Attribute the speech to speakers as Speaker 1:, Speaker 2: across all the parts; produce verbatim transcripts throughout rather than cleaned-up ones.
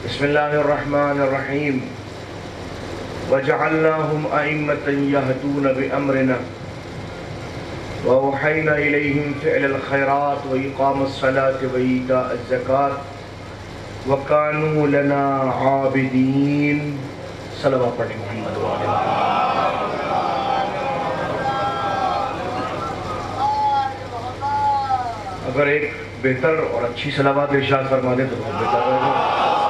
Speaker 1: بسم اللہ الرحمن الرحیم وجعلناہم ائمۃ یہدون بامرنا وأوحینا الیہم فعل الخیرات واقام الصلاۃ وایتاء الزکاۃ وکانوا لنا عابدین۔ صلوات پڑھیں محمد وعلیہ اگر ایک بہتر اور اچھی صلوات ارشاد فرما دیں تو بہت بہتر رہے گا۔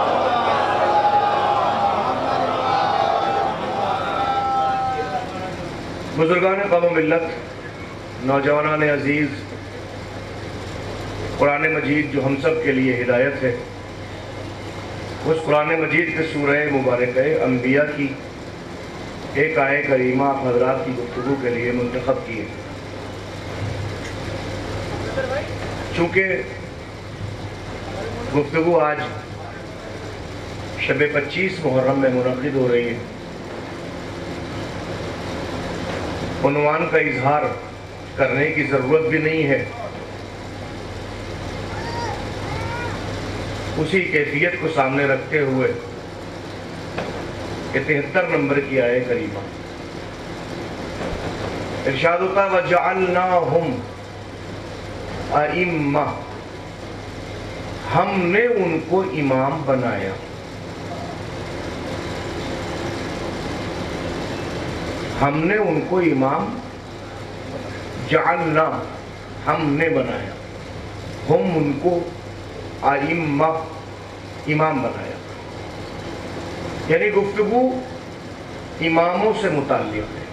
Speaker 1: بزرگان قوم و ملت، نوجوانان عزیز، قرآن مجید جو ہم سب کے لیے ہدایت ہے، اس قرآن مجید کے سورہ مبارکہ انبیاء کی ایک آیہ کریمہ آپ حضرات کی گفتگو کے لیے منتخب کی ہے۔ چونکہ گفتگو آج شب پچیس محرم میں منعقد ہو رہی ہے، عنوان کا اظہار کرنے کی ضرورت بھی نہیں ہے، اسی کیفیت کو سامنے رکھتے ہوئے کہ تہتر نمبر کی آیہ کریمہ ارشاد ہوتا وَجَعَلْنَاهُمْ ائمہ، ہم نے ان کو امام بنایا۔ ہم نے ان کو امام جعلنا، ہم نے بنایا، ہم ان کو ائمہ، امام بنایا۔ یعنی گفتگو اماموں سے متعلق ہے۔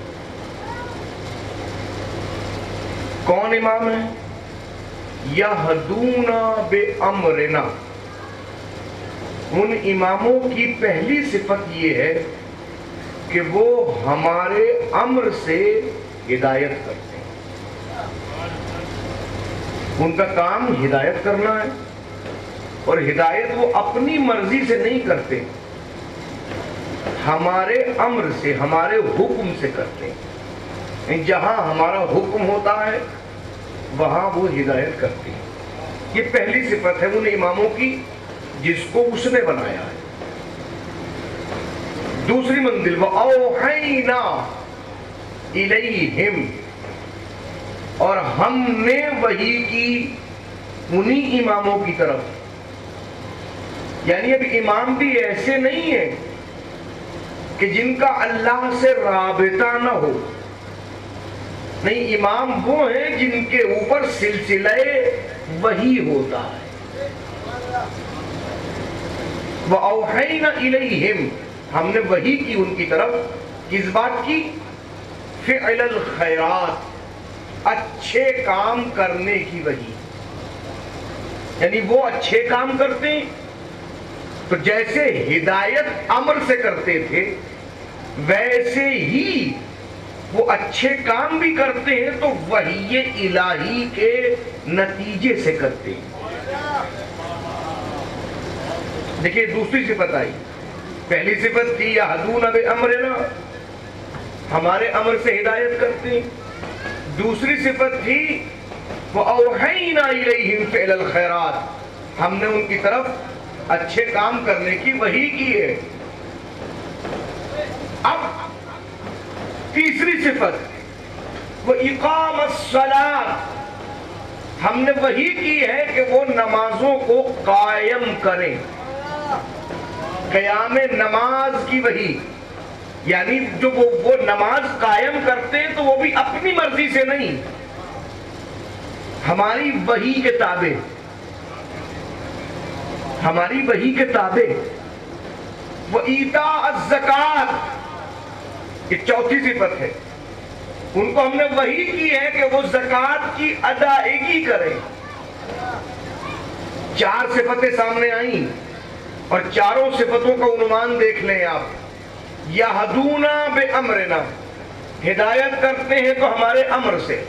Speaker 1: کون امام ہے؟ یہدون بامرنا۔ ان اماموں کی پہلی صفت یہ ہے کہ وہ ہمارے امر سے ہدایت کرتے ہیں۔ ان کا کام ہدایت کرنا ہے، اور ہدایت وہ اپنی مرضی سے نہیں کرتے، ہمارے امر سے، ہمارے حکم سے کرتے ہیں۔ جہاں ہمارا حکم ہوتا ہے وہاں وہ ہدایت کرتے ہیں۔ یہ پہلی صفت ہے ان اماموں کی جس کو اس نے بنایا ہے۔ دوسری منزل وَأَوْحَيْنَا إِلَيْهِمْ، اور ہم نے وحی کی انہی اماموں کی طرف۔ یعنی اب امام بھی ایسے نہیں ہیں کہ جن کا اللہ سے رابطہ نہ ہو، نہیں، امام وہ ہیں جن کے اوپر سلسلہ وحی ہوتا ہے۔ وَأَوْحَيْنَا إِلَيْهِمْ، ہم نے وحی کی ان کی طرف، کس بات کی؟ فعل الخیرات، اچھے کام کرنے کی وحی۔ یعنی وہ اچھے کام کرتے ہیں تو جیسے ہدایت امر سے کرتے تھے ویسے ہی وہ اچھے کام بھی کرتے ہیں تو وحی الہی کے نتیجے سے کرتے ہیں۔ دیکھیں دوسری صفت آئی، پہلی صفت تھی یہدون بامرنا، ہمارے امر سے ہدایت کرتے ہیں۔ دوسری صفت تھی وَأَوْحَيْنَا إِلَيْهِمْ فِعْلَ الْخَيْرَاتِ، ہم نے ان کی طرف اچھے کام کرنے کی وحی کی ہے۔ اب تیسری صفت وَإِقَامَ الصَّلَاةِ، ہم نے وحی کی ہے کہ وہ نمازوں کو قائم کریں۔ قیام نماز کی وحی، یعنی جو وہ, وہ نماز قائم کرتے ہیں تو وہ بھی اپنی مرضی سے نہیں، ہماری وحی کے تابع، ہماری وحی کے تابع۔ وَإِيتَاءَ الزَّكَاةِ، یہ چوتھی صفت ہے، ان کو ہم نے وحی کی ہے کہ وہ زکوٰۃ کی ادائیگی کریں۔ چار صفتیں سامنے آئیں اور چاروں صفتوں کا عنوان دیکھ لیں آپ۔ یہدون بامرنا، ہدایت کرتے ہیں تو ہمارے امر سے۔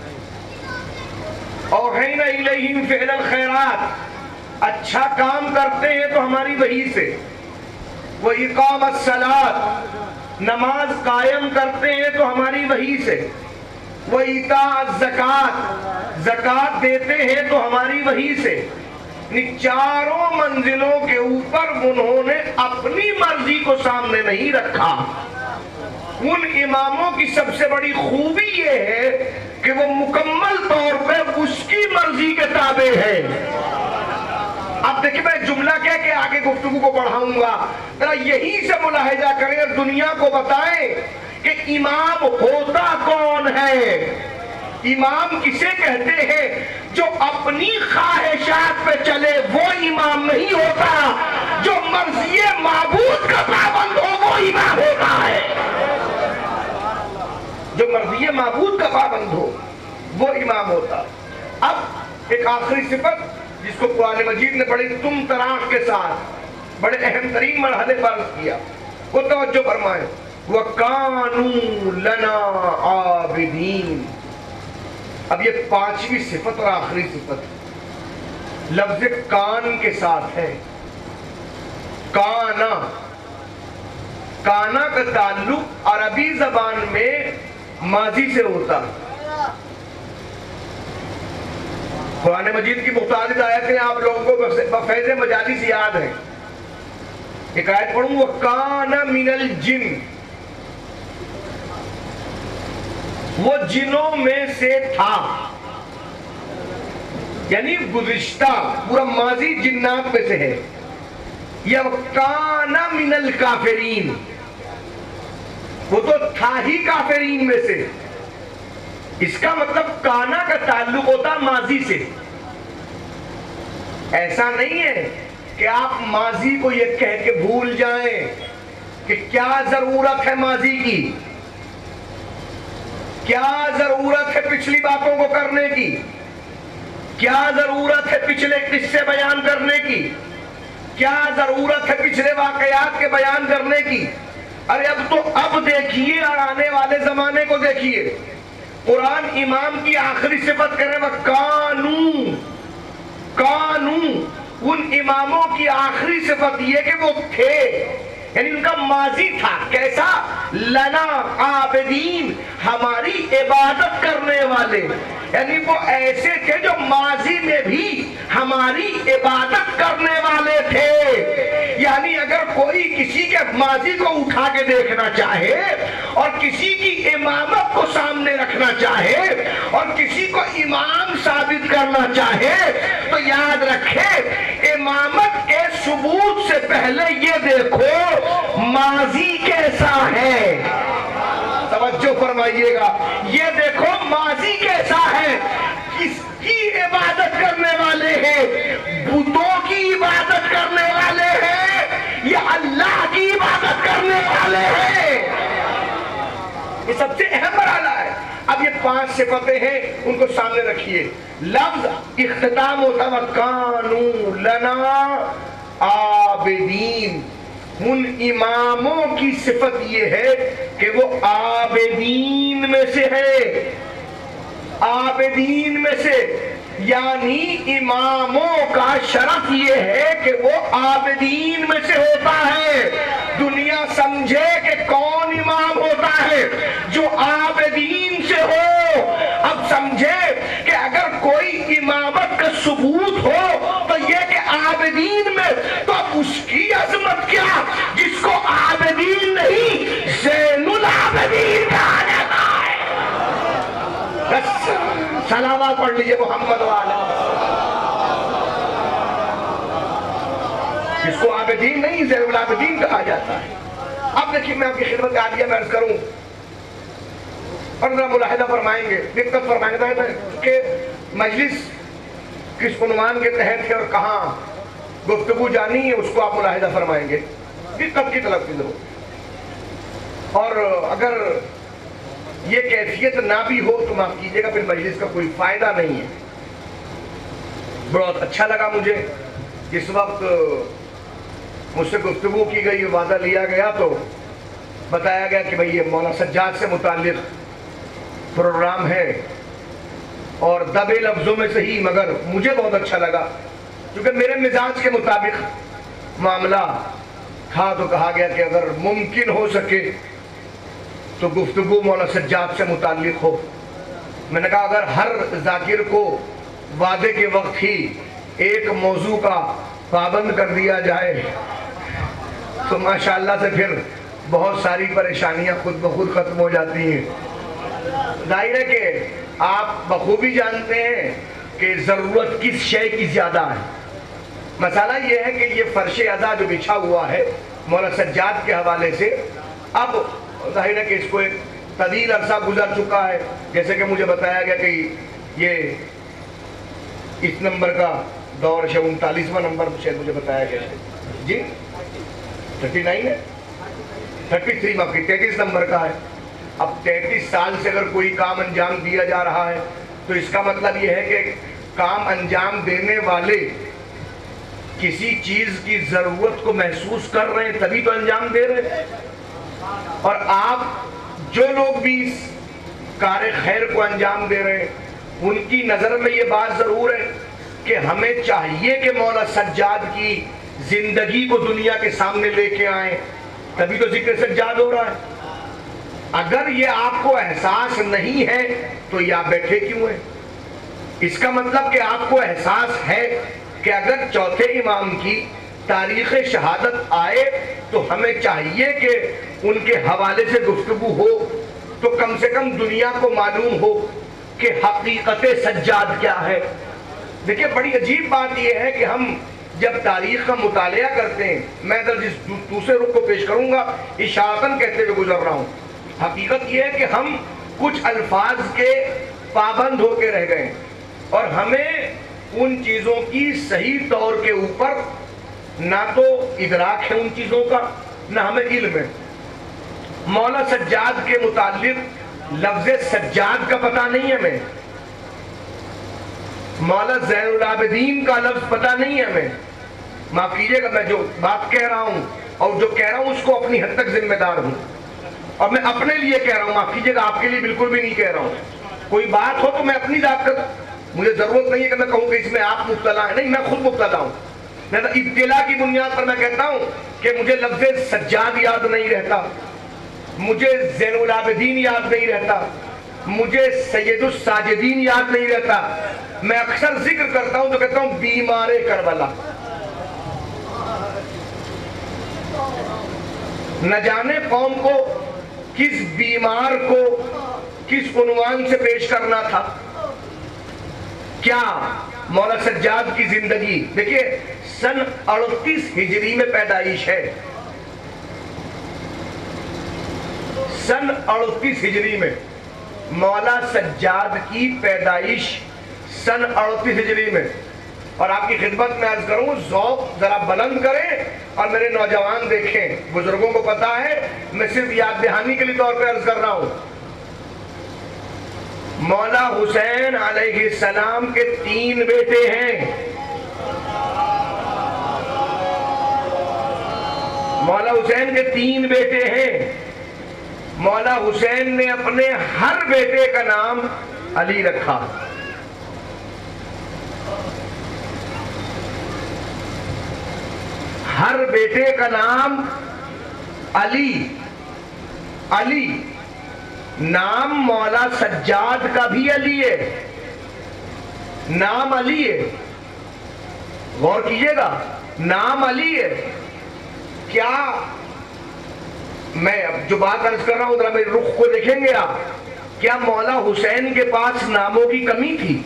Speaker 1: اوحینا الیہم فعل الخیرات، اچھا کام کرتے ہیں تو ہماری وحی سے۔ وَإِقَامَ الصَّلَاةِ، نماز قائم کرتے ہیں تو ہماری وحی سے۔ وَإِيتَاءَ الزَّكَاةِ، زکوٰۃ دیتے ہیں تو ہماری وحی سے۔ چاروں منزلوں کے اوپر انہوں نے اپنی مرضی کو سامنے نہیں رکھا۔ ان اماموں کی سب سے بڑی خوبی یہ ہے کہ وہ مکمل طور پہ اس کی مرضی کے تابع ہے۔ اب دیکھیں میں جملہ کہہ کے آگے گفتگو کو بڑھاؤں گا، ذرا یہی سے ملاحظہ کریں اور دنیا کو بتائیں کہ امام ہوتا کون ہے۔ امام کسے کہتے ہیں؟ جو اپنی خواہشات پہ چلے وہ امام نہیں ہوتا، جو مرضی معبود کا پابند ہو وہ امام ہوتا ہے۔ جو مرضی معبود کا پابند ہو وہ امام ہوتا۔ اب ایک آخری صفت جس کو قرآن مجید نے بڑی تم تراق کے ساتھ بڑے اہم ترین مرحلے پر کیا، وہ توجہ فرمائیں، وَقَانُوا لَنَا عَابِدِينَ۔ اب یہ پانچویں صفت اور آخری صفت لفظ کان کے ساتھ ہے۔ کانا کانا کا تعلق عربی زبان میں ماضی سے ہوتا۔ قرآن مجید کی متعدد آیتیں آپ لوگوں کو بفیض مجالس یاد ہیں۔ ایک آیت پڑھوں، وَكَانَ مِنَ الْجِنِّ، وہ جنوں میں سے تھا، یعنی گزشتہ پورا ماضی جنات میں سے ہے۔ یا وَكَانَ مِنَ الْكَافِرِينَ، وہ تو تھا ہی کافرین میں سے۔ اس کا مطلب کانا کا تعلق ہوتا ماضی سے۔ ایسا نہیں ہے کہ آپ ماضی کو یہ کہہ کے بھول جائیں کہ کیا ضرورت ہے ماضی کی، کیا ضرورت ہے پچھلی باتوں کو کرنے کی، کیا ضرورت ہے پچھلے قصے بیان کرنے کی، کیا ضرورت ہے پچھلے واقعات کے بیان کرنے کی۔ ارے اب تو اب دیکھیے اور آنے والے زمانے کو دیکھیے۔ قرآن امام کی آخری صفت کرے وَقَانُوا، کانو، ان اماموں کی آخری صفت یہ کہ وہ تھے، یعنی ان کا ماضی تھا کیسا؟ لنا عابدین، ہماری عبادت کرنے والے، یعنی وہ ایسے تھے جو ماضی میں بھی ہماری عبادت کرنے والے تھے۔ یعنی اگر کوئی کسی کے ماضی کو اٹھا کے دیکھنا چاہے اور کسی کی امامت کو سامنے رکھنا چاہے اور کسی کو امام ثابت کرنا چاہے تو یاد رکھے امامت کے ثبوت سے پہلے یہ دیکھو ماضی کیسا ہے۔ توجہ فرمائیے گا، یہ دیکھو ماضی کیسا ہے۔ کس کی عبادت کرنے والے ہیں؟ بتوں کی عبادت کرنے والے ہیں یا اللہ کی عبادت کرنے والے ہیں؟ یہ سب سے اہم مرحلہ ہے۔ اب یہ پانچ صفتیں ہیں، ان کو سامنے رکھیے۔ لفظ اختتام ہوتا وَكَانُوا لَنَا عَابِدِينَ، ان اماموں کی صفت یہ ہے کہ وہ عابدین میں سے ہے۔ عابدین میں سے یعنی اماموں کا شرف یہ ہے کہ وہ عابدین میں سے ہوتا ہے۔ دنیا سمجھے کہ کون امام ہوتا ہے؟ جو عابدین سے ہو۔ اب سمجھے کہ اگر کوئی امامت کا ثبوت ہو تو یہ کہ عابدین میں، تو اب اس کی عظمت کیا جس کو عابدین نہیں زین العابدین کہا جاتا ہے۔ بس سلامات پڑھ لیجئے محمد والا، جس کو عابدین نہیں زین العابدین کہا جاتا ہے۔ اب دیکھیں میں آپ کی خدمت عالیہ میں عرض کروں اور ذرا ملاحظہ فرمائیں گے، دقت فرمائیں گے کہ مجلس کس عنوان کے تحت ہے اور کہاں گفتگو جانی ہے، اس کو آپ ملاحظہ فرمائیں گے، دقت کی طرف کی ضرورت۔ اور اگر یہ کیفیت نہ بھی ہو تو معاف کیجیے گا، پھر مجلس کا کوئی فائدہ نہیں ہے۔ بہت اچھا لگا مجھے جس وقت مجھ سے گفتگو کی گئی، وعدہ لیا گیا تو بتایا گیا کہ بھئی یہ مولانا سجاد سے متعلق پروگرام ہے، اور دبے لفظوں میں صحیح مگر مجھے بہت اچھا لگا کیونکہ میرے مزاج کے مطابق معاملہ تھا۔ تو کہا گیا کہ اگر ممکن ہو سکے تو گفتگو مولانا سجاد سے متعلق ہو۔ میں نے کہا اگر ہر ذاکر کو وعدے کے وقت ہی ایک موضوع کا پابند کر دیا جائے تو ماشاءاللہ سے پھر بہت ساری پریشانیاں خود بخود ختم ہو جاتی ہیں۔ ظاہر ہے کہ آپ بخوبی جانتے ہیں کہ ضرورت کس شے کی زیادہ ہے۔ مسئلہ یہ ہے کہ یہ فرش ادا جو بچھا ہوا ہے مولا سجاد کے حوالے سے، اب ظاہر ہے کہ اس کو ایک طویل عرصہ گزر چکا ہے، جیسے کہ مجھے بتایا گیا کہ یہ اس نمبر کا دور ہے، انتالیسواں نمبر شاید مجھے بتایا گیا ہے، جی تھرٹی نائن ہے تھرٹی تھری معاف کی تینتیس نمبر کا ہے۔ اب تینتیس سال سے اگر کوئی کام انجام دیا جا رہا ہے تو اس کا مطلب یہ ہے کہ کام انجام دینے والے کسی چیز کی ضرورت کو محسوس کر رہے ہیں تبھی تو انجام دے رہے ہیں۔ اور آپ جو لوگ بھی اس کار خیر کو انجام دے رہے ہیں ان کی نظر میں یہ بات ضرور ہے کہ ہمیں چاہیے کہ مولا سجاد کی زندگی کو دنیا کے سامنے لے کے آئیں، تبھی تو ذکر سجاد ہو رہا ہے۔ اگر یہ آپ کو احساس نہیں ہے تو یہ آپ بیٹھے کیوں ہیں؟ اس کا مطلب کہ آپ کو احساس ہے کہ اگر چوتھے امام کی تاریخ شہادت آئے تو ہمیں چاہیے کہ ان کے حوالے سے گفتگو ہو تو کم سے کم دنیا کو معلوم ہو کہ حقیقت سجاد کیا ہے۔ دیکھیں بڑی عجیب بات یہ ہے کہ ہم جب تاریخ کا مطالعہ کرتے ہیں، میں اگر جس دوسرے رخ کو پیش کروں گا اشاعتاً کہتے ہوئے گزر رہا ہوں، حقیقت یہ ہے کہ ہم کچھ الفاظ کے پابند ہو کے رہ گئے اور ہمیں ان چیزوں کی صحیح طور کے اوپر نہ تو ادراک ہے ان چیزوں کا، نہ ہمیں علم ہے۔ مولا سجاد کے متعلق لفظ سجاد کا پتہ نہیں ہے ہمیں، مولا زین العابدین کا لفظ پتہ نہیں ہے ہمیں۔ معاف کیجئے گا میں جو بات کہہ رہا ہوں اور جو کہہ رہا ہوں اس کو اپنی حد تک ذمہ دار ہوں، اور میں اپنے لیے کہہ رہا ہوں، معاف کیجئے گا آپ کے لیے بالکل بھی نہیں کہہ رہا ہوں۔ کوئی بات ہو تو میں اپنی ذات کا، مجھے ضرورت نہیں ہے کہ میں کہوں کہ اس میں آپ مبتلا ہیں، نہیں، میں خود مبتلا ہوں۔ ابتلا کی بنیاد پر میں کہتا ہوں کہ مجھے لفظ سجاد یاد نہیں رہتا، مجھے زین العابدین یاد نہیں رہتا، مجھے سید الساجدین یاد نہیں رہتا۔ میں اکثر ذکر کرتا ہوں تو کہتا ہوں بیمار کربلا۔ نہ جانے قوم کو کس بیمار کو کس عنوان سے پیش کرنا تھا۔ کیا مولا سجاد کی زندگی، دیکھیے سن اڑتیس ہجری میں پیدائش ہے، سن اڑتیس ہجری میں مولا سجاد کی پیدائش سن اڑتیس ہجری میں، اور آپ کی خدمت میں عرض کروں ذوق ذرا بلند کریں اور میرے نوجوان دیکھیں، بزرگوں کو پتا ہے، میں صرف یاد دہانی کے لیے طور پہ عرض کر رہا ہوں۔ مولا حسین علیہ السلام کے تین بیٹے ہیں، مولا حسین کے تین بیٹے ہیں۔ مولا حسین نے اپنے ہر بیٹے کا نام علی رکھا۔ ہر بیٹے کا نام علی، علی نام مولا سجاد کا بھی علی ہے، نام علی ہے، غور کیجئے گا، نام علی ہے۔ کیا میں اب جو بات عرض کر رہا ہوں ذرا میرے رخ کو دیکھیں گے آپ، کیا مولا حسین کے پاس ناموں کی کمی تھی؟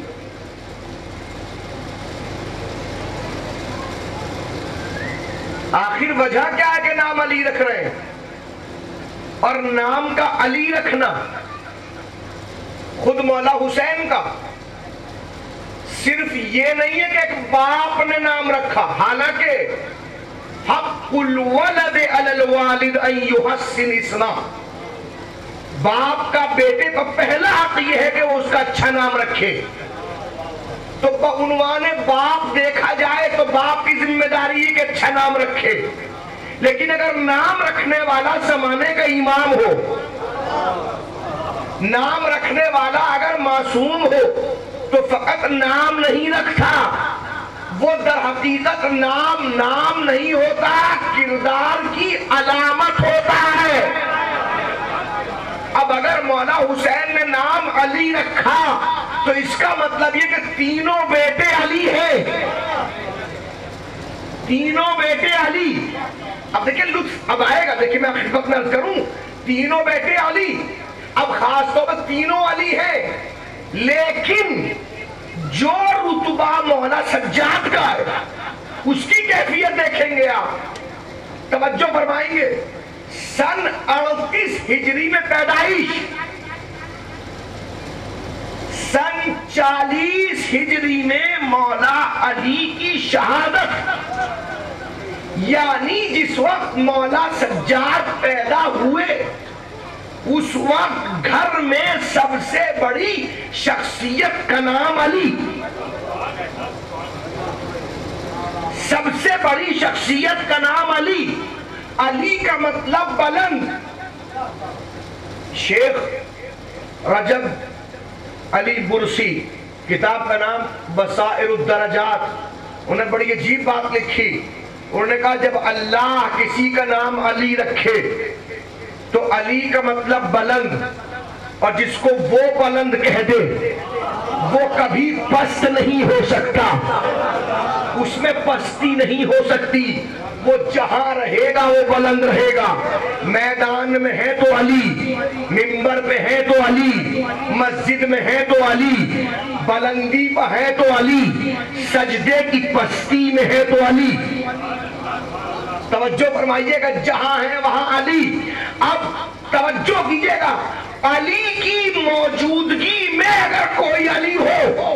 Speaker 1: آخر وجہ کیا ہے کہ نام علی رکھ رہے ہیں؟ اور نام کا علی رکھنا خود مولا حسین کا صرف یہ نہیں ہے کہ ایک باپ نے نام رکھا، حالانکہ حق الولد علی الوالد ان یحسن اسما، باپ کا بیٹے کا پہلا حق یہ ہے کہ وہ اس کا اچھا نام رکھے۔ تو بعنوان باپ دیکھا جائے تو باپ کی ذمہ داری ہے کہ اچھا نام رکھے، لیکن اگر نام رکھنے والا زمانے کا امام ہو، نام رکھنے والا اگر معصوم ہو تو فقط نام نہیں رکھتا، وہ در حقیقت نام نام نہیں ہوتا، کردار کی علامت ہوتا ہے۔ اب اگر مولا حسین نے نام علی رکھا تو اس کا مطلب یہ کہ تینوں بیٹے علی ہیں، تینوں بیٹے علی. اب دیکھیں لطف اب آئے گا، دیکھیں میں خدمت میں عرض کروں، تینوں بیٹے علی، اب خاص طور پر تینوں علی ہیں، لیکن جو رتبہ مولا سجاد کا ہے اس کی کیفیت دیکھیں گے آپ، توجہ فرمائیں گے. سن اڑتیس ہجری میں پیدائش، سن چالیس ہجری میں مولا علی کی شہادت، یعنی جس وقت مولا سجاد پیدا ہوئے اس وقت گھر میں سب سے بڑی شخصیت کا نام علی، سب سے بڑی شخصیت کا نام علی. علی کا مطلب بلند. شیخ رجب علی برسی، کتاب کا نام بصائر الدرجات، انہوں نے بڑی عجیب بات لکھی. انہوں نے کہا جب اللہ کسی کا نام علی رکھے تو علی کا مطلب بلند، اور جس کو وہ بلند کہہ دے وہ کبھی پست نہیں ہو سکتا، اس میں پستی نہیں ہو سکتی، وہ جہاں رہے گا وہ بلند رہے گا. میدان میں ہے تو علی، منبر پہ ہے تو علی، مسجد میں ہے تو علی، بلندی پہ ہے تو علی، سجدے کی پستی میں ہے تو علی. توجہ فرمائیے گا، جہاں ہے وہاں علی. اب توجہ کیجئے گا، علی کی موجودگی میں اگر کوئی علی ہو،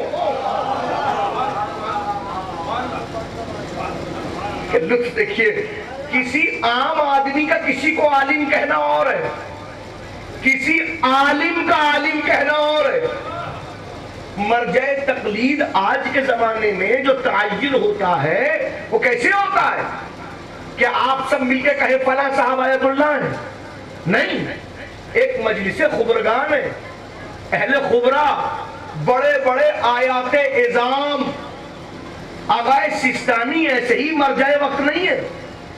Speaker 1: کہ لطف دیکھیے، کسی عام آدمی کا کسی کو عالم کہنا اور ہے، کسی عالم کا عالم کہنا اور ہے. مرجع تقلید آج کے زمانے میں جو تعین ہوتا ہے وہ کیسے ہوتا ہے کہ آپ سب مل کے کہیں فلاں صاحب آیت اللہ ہیں؟ نہیں، ایک مجلس خبرگان ہے، اہل خبرہ، بڑے بڑے آیات اعظام. آغائے سستانی ایسے ہی مرجع وقت نہیں ہے،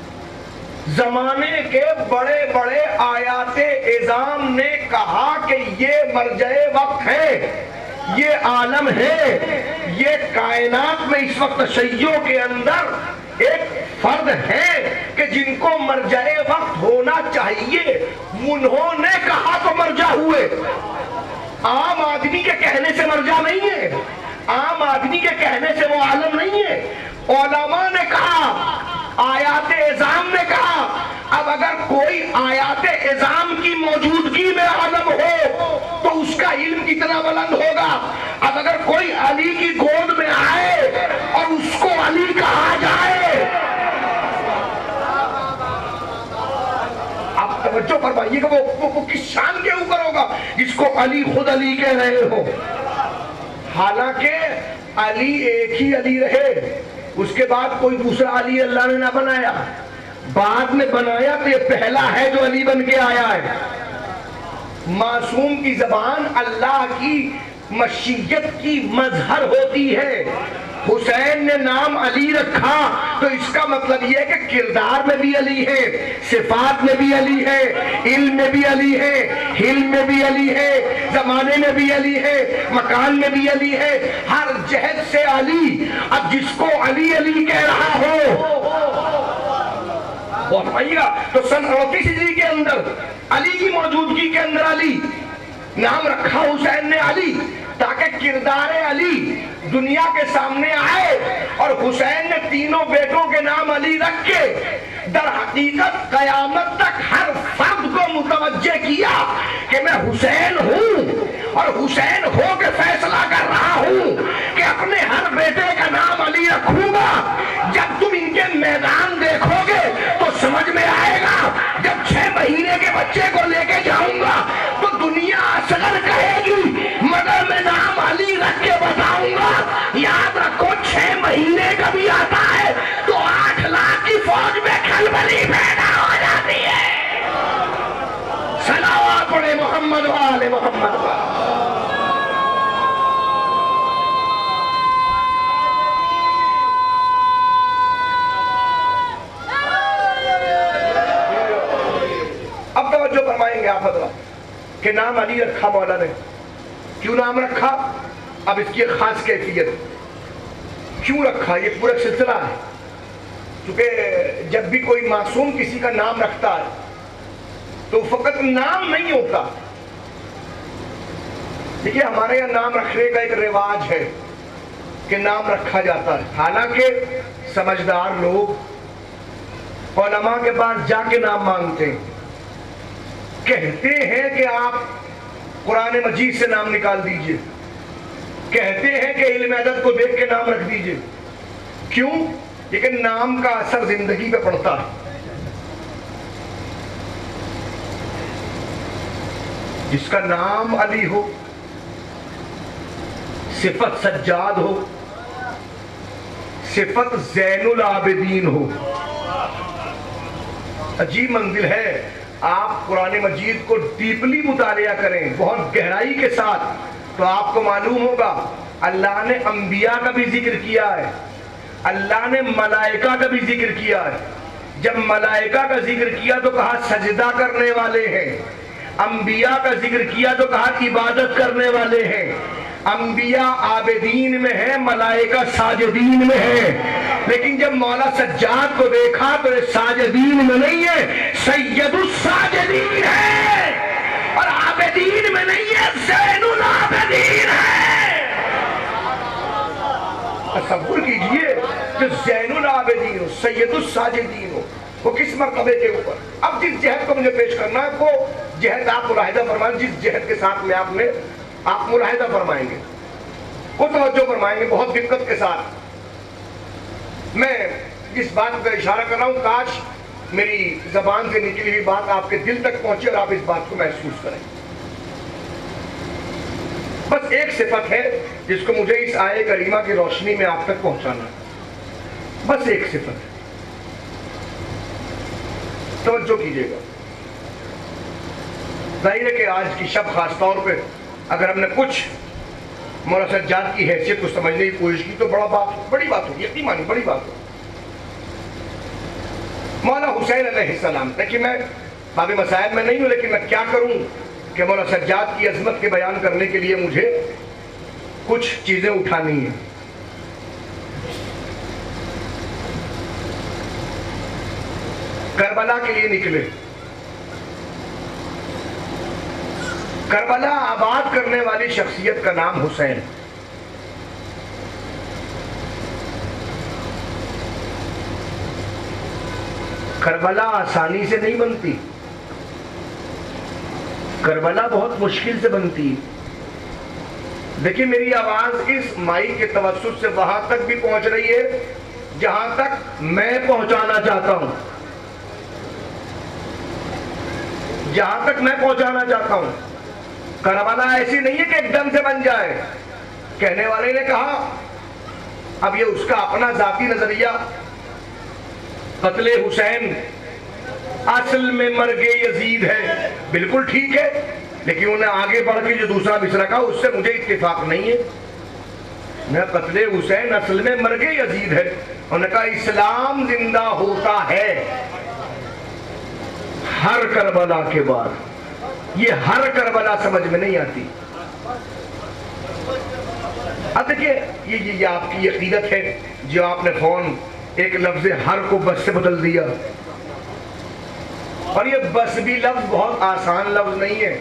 Speaker 1: زمانے کے بڑے بڑے آیات اعظام نے کہا کہ یہ مرجع وقت ہے، یہ عالم ہے، یہ کائنات میں اس وقت تشیع کے اندر ایک فرد ہے کہ جن کو مرجع وقت ہونا چاہیے، انہوں نے کہا تو مرجع ہوئے. عام آدمی کے کہنے سے مرجع نہیں ہے، عام آدمی کے کہنے سے وہ عالم نہیں ہے. علماء نے کہا، آیات اعظام نے کہا. اب اگر کوئی آیات اعظام کی موجودگی میں عالم ہو تو اس کا علم کتنا بلند ہوگا. اب اگر کوئی علی کی گود میں آئے اور اس کو علی کہا جائے، آپ توجہ فرمائیے کہ وہ, وہ کس شان کے اوپر ہوگا جس کو علی خود علی کہہ رہے ہو. حالانکہ علی ایک ہی علی رہے، اس کے بعد کوئی دوسرا علی اللہ نے نہ بنایا، بعد میں بنایا تو یہ پہلا ہے جو علی بن کے آیا ہے. معصوم کی زبان اللہ کی مشیت کی مظہر ہوتی ہے. حسین نے نام علی رکھا تو اس کا مطلب یہ ہے کہ کردار میں بھی علی ہے، صفات میں بھی علی ہے، علم میں بھی علی ہے، حلم میں بھی علی ہے، زمانے میں بھی علی ہے، مکان میں بھی علی ہے، ہر جہت سے علی. اب جس کو علی علی کہہ رہا ہو وہ فرمائیے گا، تو سن اڑتیس ہجری کے اندر علی کی موجودگی کے اندر علی نام رکھا حسین نے علی، تاکہ کردار علی دنیا کے سامنے آئے. اور حسین نے تینوں بیٹوں کے نام علی رکھ کے در حقیقت قیامت تک ہر فرد کو متوجہ کیا کہ میں حسین ہوں اور حسین ہو کے فیصلہ کر رہا ہوں کہ اپنے ہر بیٹے کا نام علی رکھوں گا. جب تم ان کے میدان دیکھو گے تو سمجھ میں آئے گا. جب چھ مہینے کے بچے کو لے کے جاؤں گا تو دنیا اصغر کہے گی مگر میں نام علی رکھ کے بتاؤں گا. یاد رکھو چھ مہینے کا بھی آتا ہے تو آٹھ لاکھ کی فوج میں کھلبلی پیدا ہو جاتی ہے. صلوات پڑھے محمد و آل محمد. اب توجہ فرمائیں گے آپ حضرات، کہ نام علی رکھا مولا نے. کیوں نام رکھا؟ اب اس کی ایک خاص کیفیت. کیوں رکھا؟ یہ پورا سلسلہ ہے. کیونکہ جب بھی کوئی معصوم کسی کا نام رکھتا ہے تو فقط نام نہیں ہوتا. دیکھیے ہمارے یہاں نام رکھنے کا ایک رواج ہے کہ نام رکھا جاتا ہے. حالانکہ سمجھدار لوگ علماء کے پاس جا کے نام مانگتے ہیں, کہتے ہیں کہ آپ قرآن مجید سے نام نکال دیجئے, کہتے ہیں کہ علم عدد کو دیکھ کے نام رکھ دیجئے. کیوں؟ لیکن نام کا اثر زندگی پہ پڑتا ہے. جس کا نام علی ہو, صفت سجاد ہو, صفت زین العابدین ہو, عجیب منزل ہے. آپ قرآن مجید کو ڈیپلی مطالعہ کریں بہت گہرائی کے ساتھ تو آپ کو معلوم ہوگا اللہ نے انبیاء کا بھی ذکر کیا ہے, اللہ نے ملائکہ کا بھی ذکر کیا ہے. جب ملائکہ کا ذکر کیا تو کہا سجدہ کرنے والے ہیں, انبیاء کا ذکر کیا تو کہا عبادت کرنے والے ہیں. انبیاء عابدین میں ہیں, ملائکہ ساجدین میں ہیں. لیکن جب مولا سجاد کو دیکھا تو یہ ساجدین میں نہیں ہے, سید الساجدین ہے, اور عابدین میں نہیں ہے, زین العابدین ہے. تصور کیجئے جو زین العابدین ہو, سید الساجدین ہو, وہ کس مرتبے کے اوپر. اب جس جہد کو مجھے پیش کرنا ہے وہ جہد آپ ملاحظہ فرمائیں, جس جہد کے ساتھ میں آپ نے آپ ملاحظہ فرمائیں گے وہ توجہ فرمائیں گے بہت دقت کے ساتھ. میں جس بات کا اشارہ کر رہا ہوں کاش میری زبان سے نکلی ہوئی بات آپ کے دل تک پہنچے اور آپ اس بات کو محسوس کریں. بس ایک صفت ہے جس کو مجھے اس آیے کریمہ کی روشنی میں آپ تک پہنچانا ہے, بس ایک صفت ہے. توجہ کیجئے گا. ظاہر ہے کہ آج کی شب خاص طور پہ اگر ہم نے کچھ مولا سجاد کی حیثیت کو سمجھنے کی کوشش کی تو بڑا بات بڑی بات ہوگی, یقین مانی بڑی بات ہوگی. مولا حسین علیہ السلام, دیکھیے میں باب مسائل میں نہیں ہوں لیکن میں کیا کروں کہ مولا سجاد کی عظمت کے بیان کرنے کے لیے مجھے کچھ چیزیں اٹھانی ہیں. کربلا کے لیے نکلے. کربلا آباد کرنے والی شخصیت کا نام حسین. کربلا آسانی سے نہیں بنتی, کربلا بہت مشکل سے بنتی. دیکھیں میری آواز اس مائک کے توسط سے وہاں تک بھی پہنچ رہی ہے جہاں تک میں پہنچانا چاہتا ہوں, جہاں تک میں پہنچانا چاہتا ہوں. کربلا ایسی نہیں ہے کہ ایک دم سے بن جائے. کہنے والے نے کہا اب یہ اس کا اپنا ذاتی نظریہ, قتل حسین اصل میں مرگ یزید ہے, بالکل ٹھیک ہے, لیکن انہیں آگے بڑھ کے جو دوسرا مصرع کہا اس سے مجھے اتفاق نہیں ہے. میں قتل حسین اصل میں مرگ یزید ہے. انہوں نے کہا اسلام زندہ ہوتا ہے ہر کربلا کے بعد. یہ ہر کربلا سمجھ میں نہیں آتی. اب دیکھیے یہ یہ آپ کی عقیدت ہے جو آپ نے فون ایک لفظ ہر کو بس سے بدل دیا, اور یہ بس بھی لفظ بہت آسان لفظ نہیں ہے.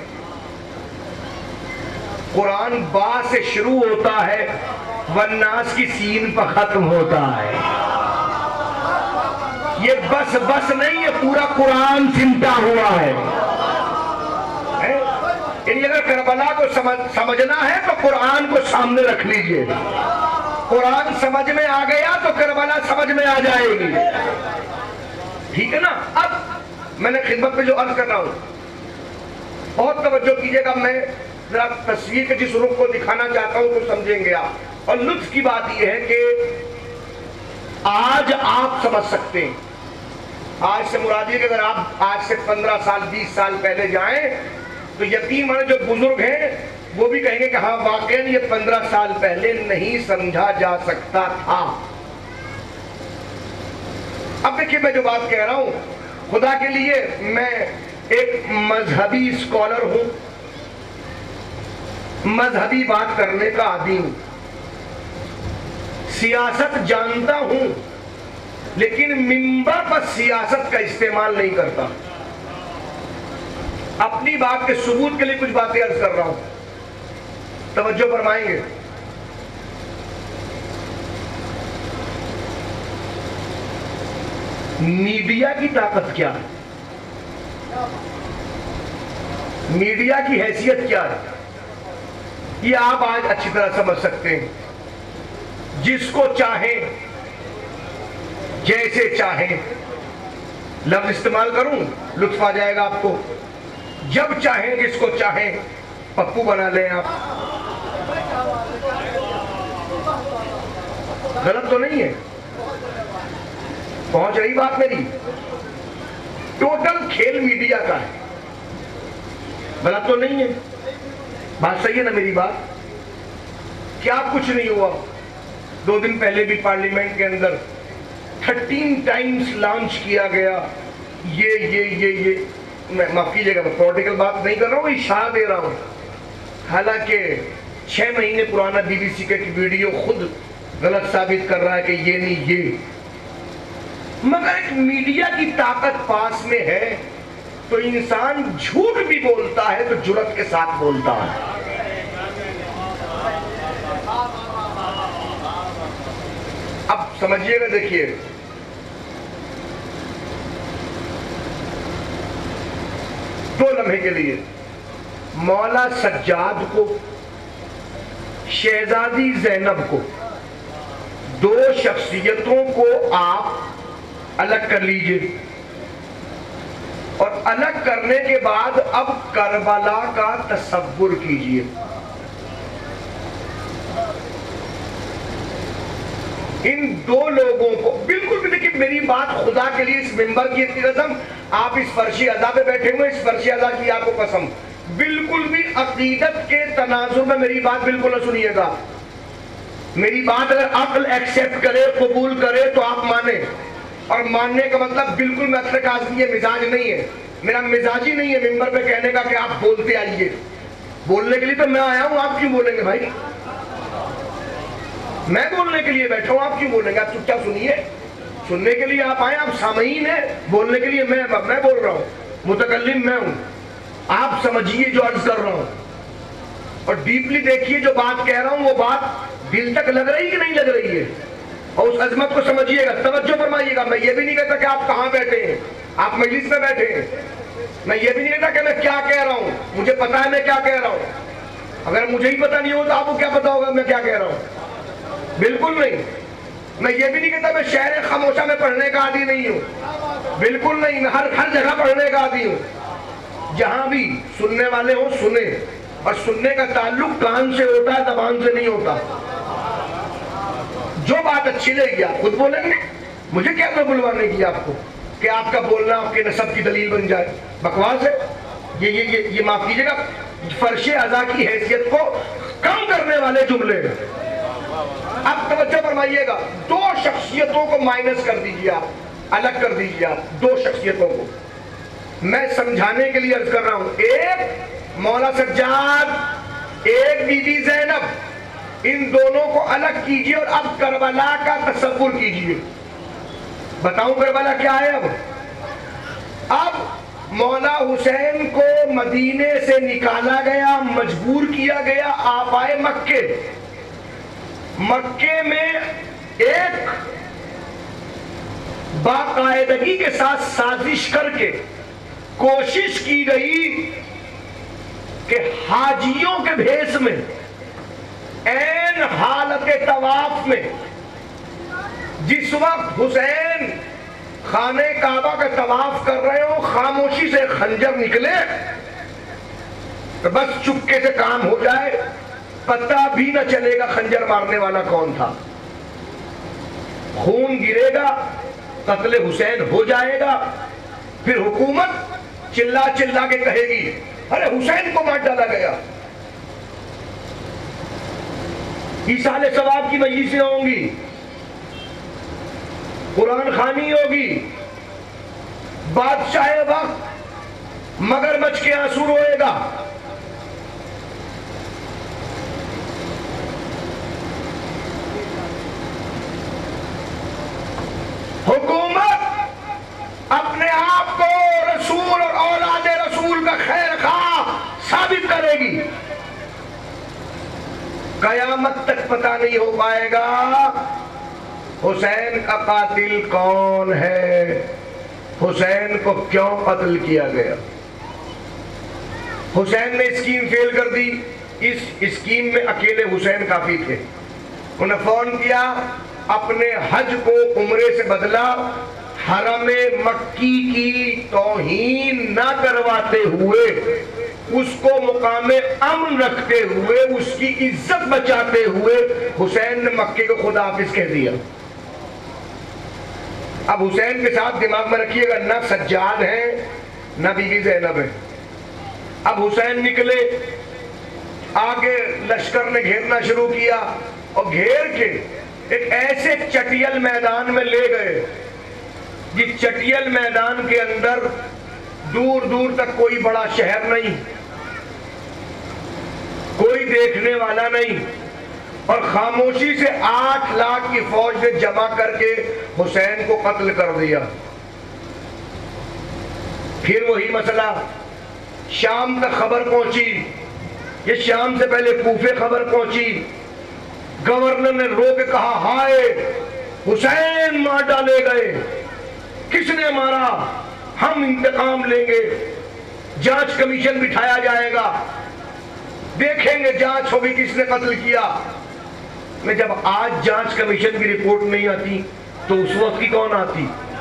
Speaker 1: قرآن با سے شروع ہوتا ہے والناس کی سین پر ختم ہوتا ہے. یہ بس بس نہیں, یہ پورا قرآن سمٹا ہوا ہے. یعنی اگر کربلا کو سمجھنا ہے تو قرآن کو سامنے رکھ لیجئے. قرآن سمجھ میں آ گیا تو کربلا سمجھ میں آ جائے گی. ٹھیک ہے نا. اب میں نے خدمت پہ جو عرض کر رہا ہوں بہت توجہ کیجئے گا. میں ذرا تصویر کے جس رخ کو دکھانا چاہتا ہوں تو سمجھیں گے آپ. اور لطف کی بات یہ ہے کہ آج آپ سمجھ سکتے ہیں. آج سے مراد یہ کہ اگر آپ آج سے پندرہ سال بیس سال پہلے جائیں تو یقین مانے جو بزرگ ہیں وہ بھی کہیں گے کہ ہاں واقعی یہ پندرہ سال پہلے نہیں سمجھا جا سکتا تھا. اب دیکھیے میں جو بات کہہ رہا ہوں خدا کے لیے میں ایک مذہبی اسکالر ہوں, مذہبی بات کرنے کا عادی ہوں، سیاست جانتا ہوں، لیکن منبر پر سیاست کا استعمال نہیں کرتا۔ اپنی بات کے ثبوت کے لیے کچھ باتیں عرض کر رہا ہوں، توجہ فرمائیں گے۔ میڈیا کی طاقت کیا ہے؟ میڈیا کی حیثیت کیا ہے؟ یہ آپ آج اچھی طرح سمجھ سکتے ہیں۔ جس کو چاہیں، جیسے چاہیں، لفظ استعمال کروں لطف آ جائے گا آپ کو، جب چاہیں جس کو چاہیں پپو بنا لیں آپ۔ غلط تو نہیں ہے؟ پہنچ رہی بات میری؟ ٹوٹل کھیل میڈیا کا ہے، غلط تو نہیں ہے؟ بات صحیح ہے نا میری بات؟ کیا کچھ نہیں ہوا؟ دو دن پہلے بھی پارلیمنٹ کے اندر تھرٹین ٹائمز لانچ کیا گیا یہ یہ یہ یہ میں معاف کیجئے گا، میں پولیٹیکل بات نہیں کر رہا ہوں، اشارہ دے رہا ہوں۔ حالانکہ چھ مہینے پرانا بی بی سی کا ایک ویڈیو خود غلط ثابت کر رہا ہے کہ یہ نہیں یہ، مگر ایک میڈیا کی طاقت پاس میں ہے تو انسان جھوٹ بھی بولتا ہے تو جرات کے ساتھ بولتا ہے۔ اب سمجھیے گا، دیکھیے دو لمحے کے لیے مولا سجاد کو، شہزادی زینب کو، دو شخصیتوں کو آپ الگ کر لیجئے، اور الگ کرنے کے بعد اب کربلا کا تصور کیجئے۔ ان دو لوگوں کو بالکل بھی، دیکھیں میری بات خدا کے لیے اس ممبر کی اتنی قسم، آپ اس فرشی عزا پہ بیٹھے ہوئے، اس فرشی عزا کی آپ کو قسم، بالکل بھی عقیدت کے تناظر میں میری بات بالکل نہ سنیے گا۔ میری بات اگر عقل ایکسیپٹ کرے، قبول کرے تو آپ مانیں، اور ماننے کا مطلب بالکل میں اکثر کازمی یہ مزاج نہیں ہے، میرا مزاج ہی نہیں ہے ممبر پہ کہنے کا کہ آپ بولتے آئیے۔ بولنے کے لیے تو میں آیا ہوں، آپ کیوں بولیں گے بھائی؟ میں بولنے کے لیے بیٹھا ہوں، آپ کیوں بولیں گے؟ آپ چپ چاپ سنیے، سننے کے لیے آپ آئیں، آپ سامعین ہیں، بولنے کے لیے میں میں بول رہا ہوں، متکلم میں ہوں۔ آپ سمجھیے جو عرض کر رہا ہوں، اور ڈیپلی دیکھیے جو بات کہہ رہا ہوں وہ بات دل تک لگ رہی کہ نہیں لگ رہی ہے، اور اس عظمت کو سمجھیے گا، توجہ فرمائیے گا۔ میں یہ بھی نہیں کہتا کہ آپ کہاں بیٹھے ہیں، آپ مجلس میں بیٹھے ہیں، میں یہ بھی نہیں کہتا کہ میں کیا کہہ رہا ہوں، مجھے پتا ہے میں کیا کہہ رہا ہوں۔ اگر مجھے ہی پتا نہیں ہو تو آپ کو کیا پتا ہوگا میں کیا کہہ رہا ہوں؟ بالکل نہیں۔ میں یہ بھی نہیں کہتا میں شہر خاموشہ میں پڑھنے کا عادی نہیں ہوں، بالکل نہیں، میں ہر ہر جگہ پڑھنے کا عادی ہوں۔ جہاں بھی سننے والے ہوں سنیں، اور سننے کا تعلق کان سے ہوتا ہے، زبان سے نہیں ہوتا۔ جو بات اچھی لگے گی آپ خود بولیں گے، مجھے کیا میں بلوانے کی آپ کو کہ آپ کا بولنا آپ کے نسب کی دلیل بن جائے؟ بکواس ہے یہ یہ یہ, یہ معاف کیجئے گا، فرش عزا کی حیثیت کو کم کرنے والے جملے ہیں۔ اب توجہ فرمائیے گا، دو شخصیتوں کو مائنس کر دیجئے، آپ الگ کر دیجئے، آپ دو شخصیتوں کو میں سمجھانے کے لیے عرض کر رہا ہوں۔ ایک مولا سجاد، ایک بی بی زینب، ان دونوں کو الگ کیجئے اور اب کربلا کا تصور کیجئے۔ بتاؤں کربلا کیا ہے؟ اب اب مولا حسین کو مدینے سے نکالا گیا، مجبور کیا گیا، آپ آئے مکے۔ مکے میں ایک باقاعدگی کے ساتھ سازش کر کے کوشش کی گئی کہ حاجیوں کے بھیس میں، عین حالت طواف میں، جس وقت حسین خانہ کعبہ کا طواف کر رہے ہو، خاموشی سے خنجر نکلے تو بس چپکے سے کام ہو جائے، پتہ بھی نہ چلے گا خنجر مارنے والا کون تھا، خون گرے گا، قتل حسین ہو جائے گا، پھر حکومت چلا چلا کے کہے گی ارے حسین کو مار ڈالا گیا۔ ایصال ثواب کی مجلسیں ہوں گی، قرآن خوانی ہوگی، بادشاہ وقت، مگرمچھ کے آنسو روئے گا، ثابت کرے گی. قیامت تک پتہ نہیں ہو پائے گا حسین کا قاتل کون ہے، حسین کو کیوں قتل کیا گیا. حسین نے اسکیم فیل کر دی. اس اسکیم میں اکیلے حسین کافی تھے. انہوں نے فون کیا، اپنے حج کو عمرے سے بدلا، حرم مکی کی توہین نہ کرواتے ہوئے، اس کو مقام امن رکھتے ہوئے، اس کی عزت بچاتے ہوئے حسین نے مکے کو خدا حافظ کہہ دیا. اب حسین کے ساتھ دماغ میں رکھیے گا، نہ سجاد ہیں نہ بی بی زینب ہے. اب حسین نکلے، آگے لشکر نے گھیرنا شروع کیا اور گھیر کے ایک ایسے چٹیل میدان میں لے گئے جس چٹیل میدان کے اندر دور دور تک کوئی بڑا شہر نہیں، کوئی دیکھنے والا نہیں، اور خاموشی سے آٹھ لاکھ کی فوج نے جمع کر کے حسین کو قتل کر دیا. پھر وہی مسئلہ، شام تک خبر پہنچی، یہ شام سے پہلے کوفے خبر پہنچی. گورنر نے رو کے کہا، ہائے حسین مار ڈالے گئے. کس نے مارا؟ ہم انتقام لیں گے، جانچ کمیشن بٹھایا جائے گا، دیکھیں گے جانچ ہوگی کس نے قتل کیا. میں جب آج جانچ کمیشن کی رپورٹ نہیں آتی تو اس وقت کی کون آتی؟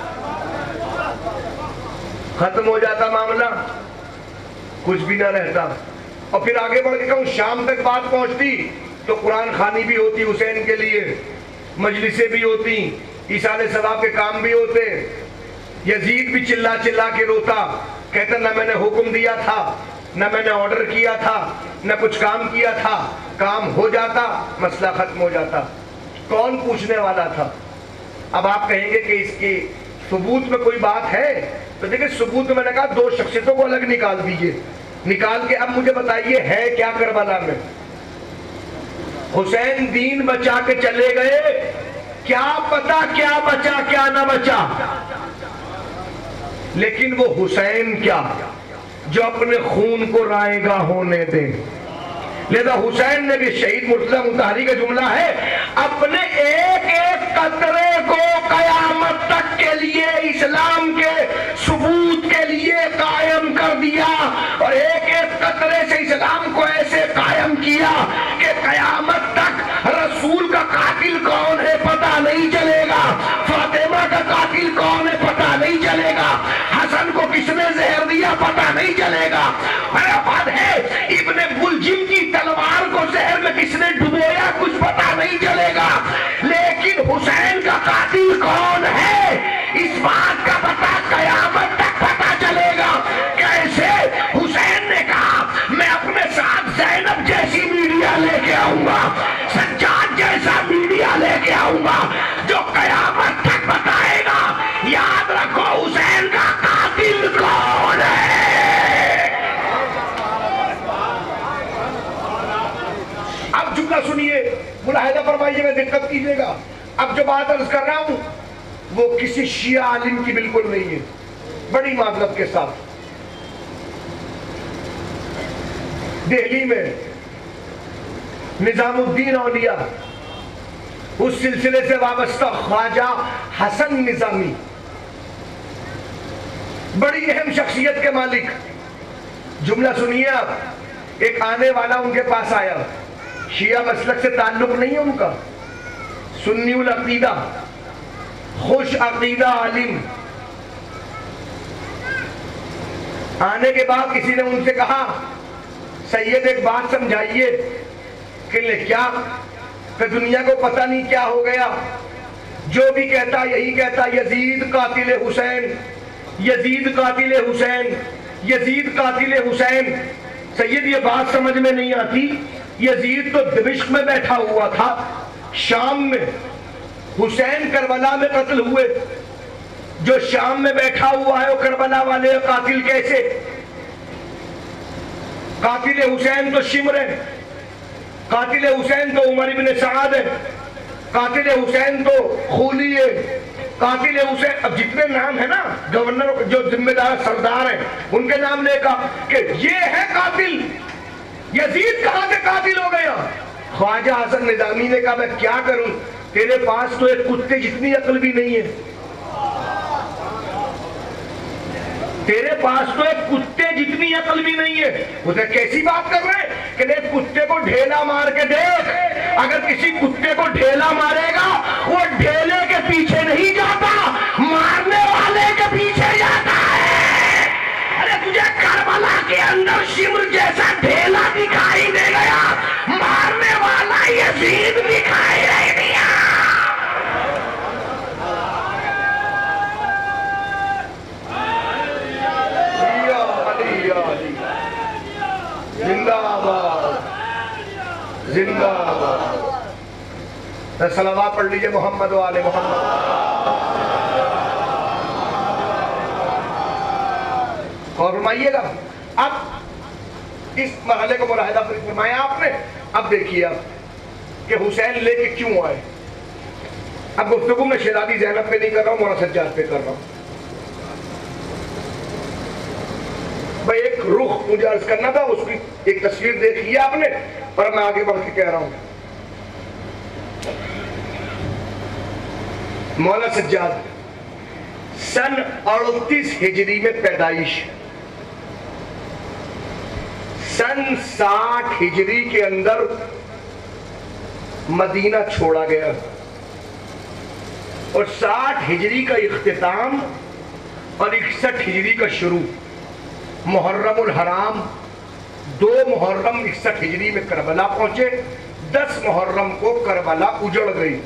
Speaker 1: ختم ہو جاتا معاملہ، کچھ بھی نہ رہتا. اور پھر آگے بڑھ کے کہوں، شام تک بات پہنچتی تو قرآن خوانی بھی ہوتی حسین کے لیے، مجلسیں بھی ہوتی، ایصال ثواب کے کام بھی ہوتے. یزید بھی چلا چلا کے روتا، کہتا نہ میں نے حکم دیا تھا، نہ میں نے آرڈر کیا تھا، نہ کچھ کام کیا تھا. کام ہو جاتا، مسئلہ ختم ہو جاتا. کون پوچھنے والا تھا؟ اب آپ کہیں گے کہ اس کے ثبوت میں کوئی بات ہے، تو دیکھیں ثبوت میں نے کہا دو شخصیتوں کو الگ نکال دیجئے، نکال کے اب مجھے بتائیے ہے کیا کربلا میں. حسین دین بچا کے چلے گئے، کیا پتا کیا بچا کیا نہ بچا، لیکن وہ حسین کیا جو اپنے خون کو رائے گا ہونے دے. لہذا حسین نے بھی، شہید مرتضی مطہری کا جملہ ہے، اپنے ایک ایک قطرے کو قیامت تک کے لیے اسلام کے ثبوت کے لیے قائم کر دیا، اور ایک ایک قطرے سے اسلام کو ایسے قائم کیا کہ قیامت تک رسول کا قاتل کون ہے پتہ نہیں چلے گا، فاطمہ کا قاتل کون ہے پتہ نہیں چلے گا، حسن کو کس نے زہر دیا پتہ نہیں چلے گا. میرا بات ہے ابن ملجم کی تلوار کو زہر میں کس نے ڈبویا کچھ پتہ نہیں چلے گا، لیکن حسین کا قاتل کون ہے اس بات کا پتہ قیامت تک پتہ چلے گا. کیسے؟ حسین نے کہا میں اپنے ساتھ زینب جیسی میڈیا لے کے آؤں گا، سجاد جیسا میڈیا لے کے آؤں گا جو قیامت تک بتائے گا یاد رکھو حسین کا قاتل کون ہے. اب جملہ سنیے، ملاحظہ فرمائیے گا، دقت کیجئے گا. اب جو بات عرض کر رہا ہوں وہ کسی شیعہ عالم کی بالکل نہیں ہے، بڑی معذرت کے ساتھ. دہلی میں نظام الدین اولیاء، اس سلسلے سے وابستہ خواجہ حسن نظامی، بڑی اہم شخصیت کے مالک. جملہ سنیے آپ. ایک آنے والا ان کے پاس آیا، شیعہ مسلک سے تعلق نہیں ہے ان کا، سنی العقیدہ، خوش عقیدہ عالم. آنے کے بعد کسی نے ان سے کہا سید ایک بات سمجھائیے. کہ لے کیا؟ کہ دنیا کو پتہ نہیں کیا ہو گیا، جو بھی کہتا یہی کہتا یزید قاتل حسین، یزید قاتل حسین، یزید قاتل حسین. سید یہ بات سمجھ میں نہیں آتی، یزید تو دمشق میں بیٹھا ہوا تھا، شام میں. حسین کربلا میں قتل ہوئے، جو شام میں بیٹھا ہوا ہے وہ کربلا والے قاتل کیسے؟ قاتل حسین تو شمر ہے، قاتل حسین تو عمر بن سعد ہے، قاتل حسین تو خولی ہے، قاتل حسین. اب جتنے نام ہیں نا گورنر جو ذمہ دار سردار ہیں ان کے نام لے کہا کہ یہ ہے قاتل. یزید کہاں کے قاتل ہو گیا؟ خواجہ حسن نظامی نے کہا میں کیا کروں، تیرے پاس تو ایک کتے جتنی عقل بھی نہیں ہے، تیرے پاس تو ایک کتے جتنی عقل بھی نہیں ہے۔ اسے کیسی بات کر رہے ہیں کہ ایک کتے کو ڈھیلا مار کے دیکھ، اگر کسی کتے کو ڈھیلا مارے گا وہ ڈھیلے کے پیچھے نہیں جاتا، مارنے والے کے پیچھے جاتا ہے۔ ارے تجھے کربلا کے اندر شمر جیسا ڈھیلا دکھائی دے گیا، مارنے والا یزید دکھائی نہیں دیا۔ زندہ آباد، زندہ آباد۔ صلوات پڑھ لیجئے محمد و آل محمد۔ اور فرمائیے گا اب اس مرحلے کو ملاحظہ فرمایا آپ نے۔ اب دیکھیے اب کہ حسین لے کے کیوں آئے۔ اب گفتگو میں شہزادی زینب پہ نہیں کر رہا ہوں، مولانا سجاد پہ کر رہا ہوں۔ بھئی ایک رخ مجھے عرض کرنا تھا، اس کی ایک تصویر دیکھی آپ نے اور میں آگے بڑھ کے کہہ رہا ہوں۔ مولانا سجاد سن اڑتیس ہجری میں پیدائش، سن ساٹھ ہجری کے اندر مدینہ چھوڑا گیا اور ساٹھ ہجری کا اختتام اور اکسٹھ ہجری کا شروع۔ محرم الحرام دو محرم اکسٹھ ہجری میں کربلا پہنچے، دس محرم کو کربلا اجڑ گئی،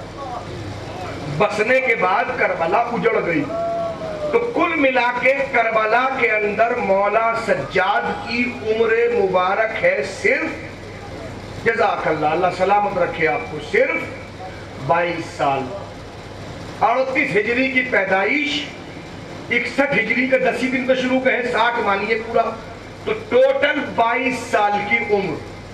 Speaker 1: بسنے کے بعد کربلا اجڑ گئی۔ تو کل ملا کے کربلا کے اندر مولا سجاد کی عمر مبارک ہے صرف، جزاک اللہ، اللہ سلامت رکھے آپ کو، صرف بائیس سال۔ اڑتیس ہجری کی پیدائش، اکسٹھ ہجری کا دسی دن کا شروع کہیں، ساٹھ مانیے پورا، تو ٹوٹل بائیس سال کی عمر۔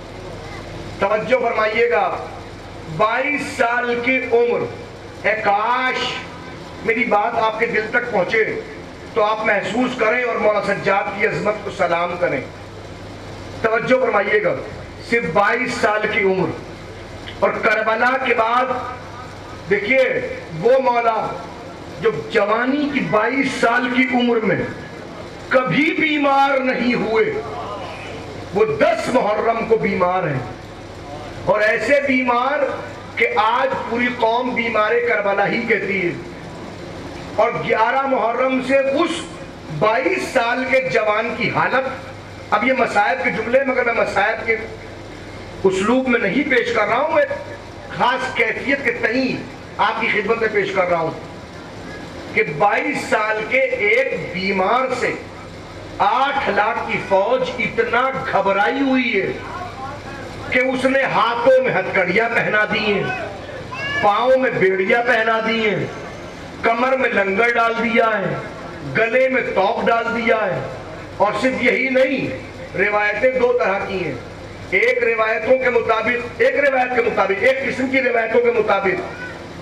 Speaker 1: توجہ فرمائیے گا، بائیس سال کی عمر۔ اے کاش میری بات آپ کے دل تک پہنچے تو آپ محسوس کریں اور مولا سجاد کی عظمت کو سلام کریں۔ توجہ فرمائیے گا، صرف بائیس سال کی عمر، اور کربلا کے بعد دیکھیے وہ مولا جو جوانی کی بائیس سال کی عمر میں کبھی بیمار نہیں ہوئے، وہ دس محرم کو بیمار ہیں، اور ایسے بیمار کہ آج پوری قوم بیمار کربلا ہی کہتی ہے۔ اور گیارہ محرم سے اس بائیس سال کے جوان کی حالت، اب یہ مصائب کے جملے مگر میں مصائب کے اسلوب میں نہیں پیش کر رہا ہوں، ایک خاص کیفیت کے تئیں آپ کی خدمت میں پیش کر رہا ہوں کہ بائیس سال کے ایک بیمار سے آٹھ لاکھ کی فوج اتنا گھبرائی ہوئی ہے کہ اس نے ہاتھوں میں ہتھکڑیاں پہنا دی ہیں، پاؤں میں بیڑیاں پہنا دی ہیں، کمر میں لنگر ڈال دیا ہے، گلے میں توق ڈال دیا ہے۔ اور صرف یہی نہیں، روایتیں دو طرح کی ہیں۔ ایک روایتوں کے مطابق ایک روایت کے مطابق ایک قسم کی روایتوں کے مطابق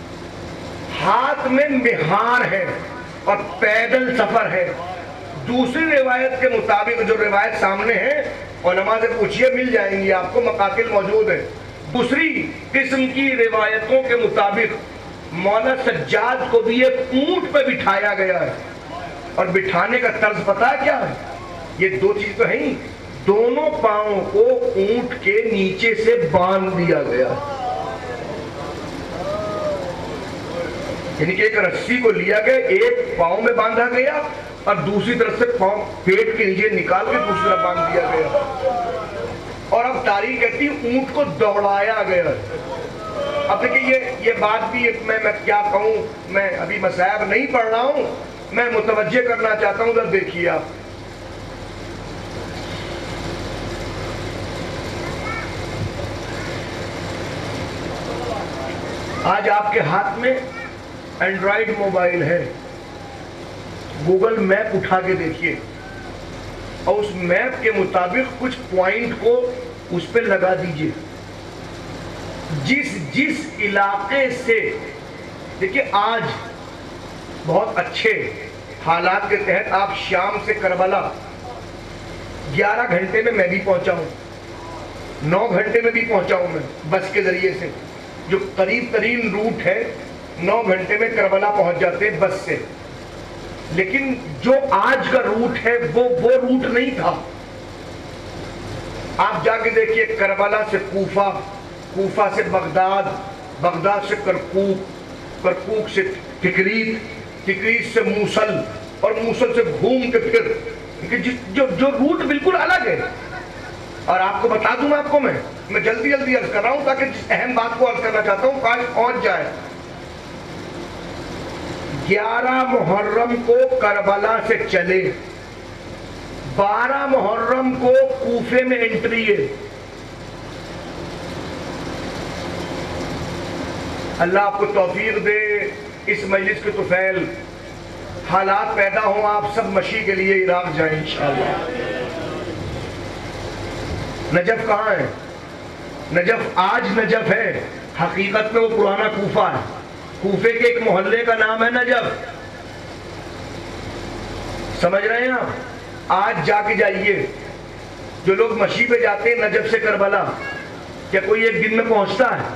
Speaker 1: ہاتھ میں مہار ہے اور پیدل سفر ہے۔ دوسری روایت کے مطابق، جو روایت سامنے ہے علماء سے پوچھئے مل جائیں گی آپ کو، مقاتل موجود ہیں، دوسری قسم کی روایتوں کے مطابق مولا سجاد کو بھی ایک اونٹ پہ بٹھایا گیا ہے، اور بٹھانے کا طرز پتہ کیا ہے؟ یہ دو چیز تو ہیں، دونوں پاؤں کو اونٹ کے نیچے سے باندھ دیا گیا، یعنی کہ ایک رسی کو لیا گیا، ایک پاؤں میں باندھا گیا اور دوسری طرف سے پاؤں پیٹ کے نیچے نکال کے دوسری طرف باندھ دیا گیا، اور اب تاریخ کہتی ہے اونٹ کو دوڑایا گیا۔ اب دیکھیں یہ یہ بات بھی میں میں کیا کہوں، میں ابھی مصائب نہیں پڑھ رہا ہوں، میں متوجہ کرنا چاہتا ہوں، ذرا دیکھیے آپ۔ آج آپ کے ہاتھ میں اینڈرائیڈ موبائل ہے، گوگل میپ اٹھا کے دیکھیے اور اس میپ کے مطابق کچھ پوائنٹ کو اس پہ لگا دیجئے۔ جس جس علاقے سے دیکھیے آج بہت اچھے حالات کے تحت آپ شام سے کربلا گیارہ گھنٹے میں میں بھی پہنچا ہوں، نو گھنٹے میں بھی پہنچا ہوں میں بس کے ذریعے سے، جو قریب ترین روٹ ہے نو گھنٹے میں کربلا پہنچ جاتے ہیں بس سے. لیکن جو آج کا روٹ ہے وہ وہ روٹ نہیں تھا. آپ جا کے دیکھیے کربلا سے کوفہ، کوفہ سے بغداد، بغداد سے کرکوک، کرکوک سے تکریت، تکریت سے موصل، اور موصل سے گھوم کے پھر جو جو روٹ بالکل الگ ہے. اور آپ کو بتا دوں آپ کو میں میں جلدی جلدی عرض کر رہا ہوں تاکہ جس اہم بات کو عرض کرنا چاہتا ہوں کاش پہنچ جائے. گیارہ محرم کو کربلا سے چلے، بارہ محرم کو کوفے میں انٹری ہے. اللہ آپ کو توفیق دے، اس مجلس کے طفیل حالات پیدا ہوں، آپ سب مشی کے لیے عراق جائیں انشاءاللہ. نجف کہاں ہے؟ نجف آج نجف ہے، حقیقت میں وہ پرانا کوفہ ہے. کوفے کے ایک محلے کا نام ہے نجف. سمجھ رہے ہیں آپ؟ آج جا کے جائیے، جو لوگ مشی پہ جاتے ہیں نجف سے کربلا، کیا کوئی ایک دن میں پہنچتا ہے؟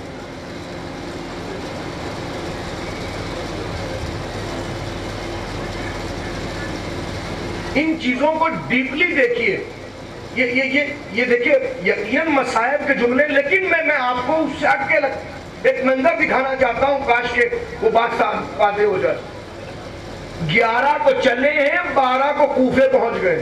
Speaker 1: ان چیزوں کو ڈیپلی دیکھیے. یہ یہ یہ یہ دیکھیے یقیناً مصائب کے جملے، لیکن میں میں آپ کو اس سے ہٹ کے ایک منظر دکھانا چاہتا ہوں، کاش کے وہ بات واضح ہو جائے. گیارہ کو چلے ہیں، بارہ کو کوفے پہنچ گئے.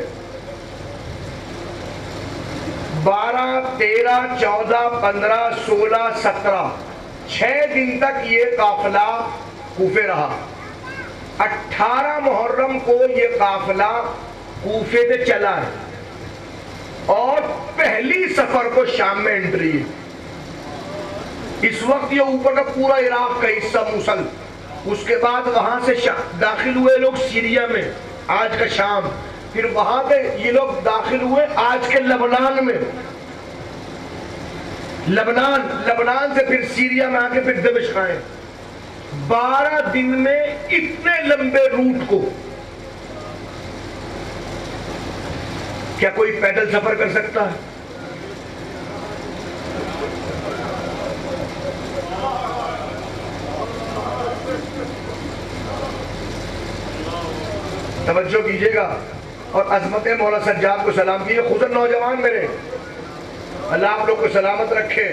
Speaker 1: بارہ، تیرہ، چودہ، پندرہ، سولہ، سترہ، چھ دن تک یہ قافلہ کوفے رہا. اٹھارہ محرم کو یہ قافلہ کوفے سے چلا ہے اور پہلی سفر کو شام میں انٹری ہے. اس وقت یہ اوپر کا پورا عراق کا حصہ موصل، اس کے بعد وہاں سے داخل ہوئے لوگ سیریا میں، آج کا شام، پھر وہاں پہ یہ لوگ داخل ہوئے آج کے لبنان میں، لبنان لبنان سے پھر سیریا میں آ کے پھر دمشق آئے. بارہ دن میں اتنے لمبے روٹ کو کیا کوئی پیدل سفر کر سکتا ہے؟ توجہ کیجئے گا اور عظمت مولا سجاد کو سلام کیجئے. خزر نوجوان میرے، اللہ آپ لوگ کو سلامت رکھے.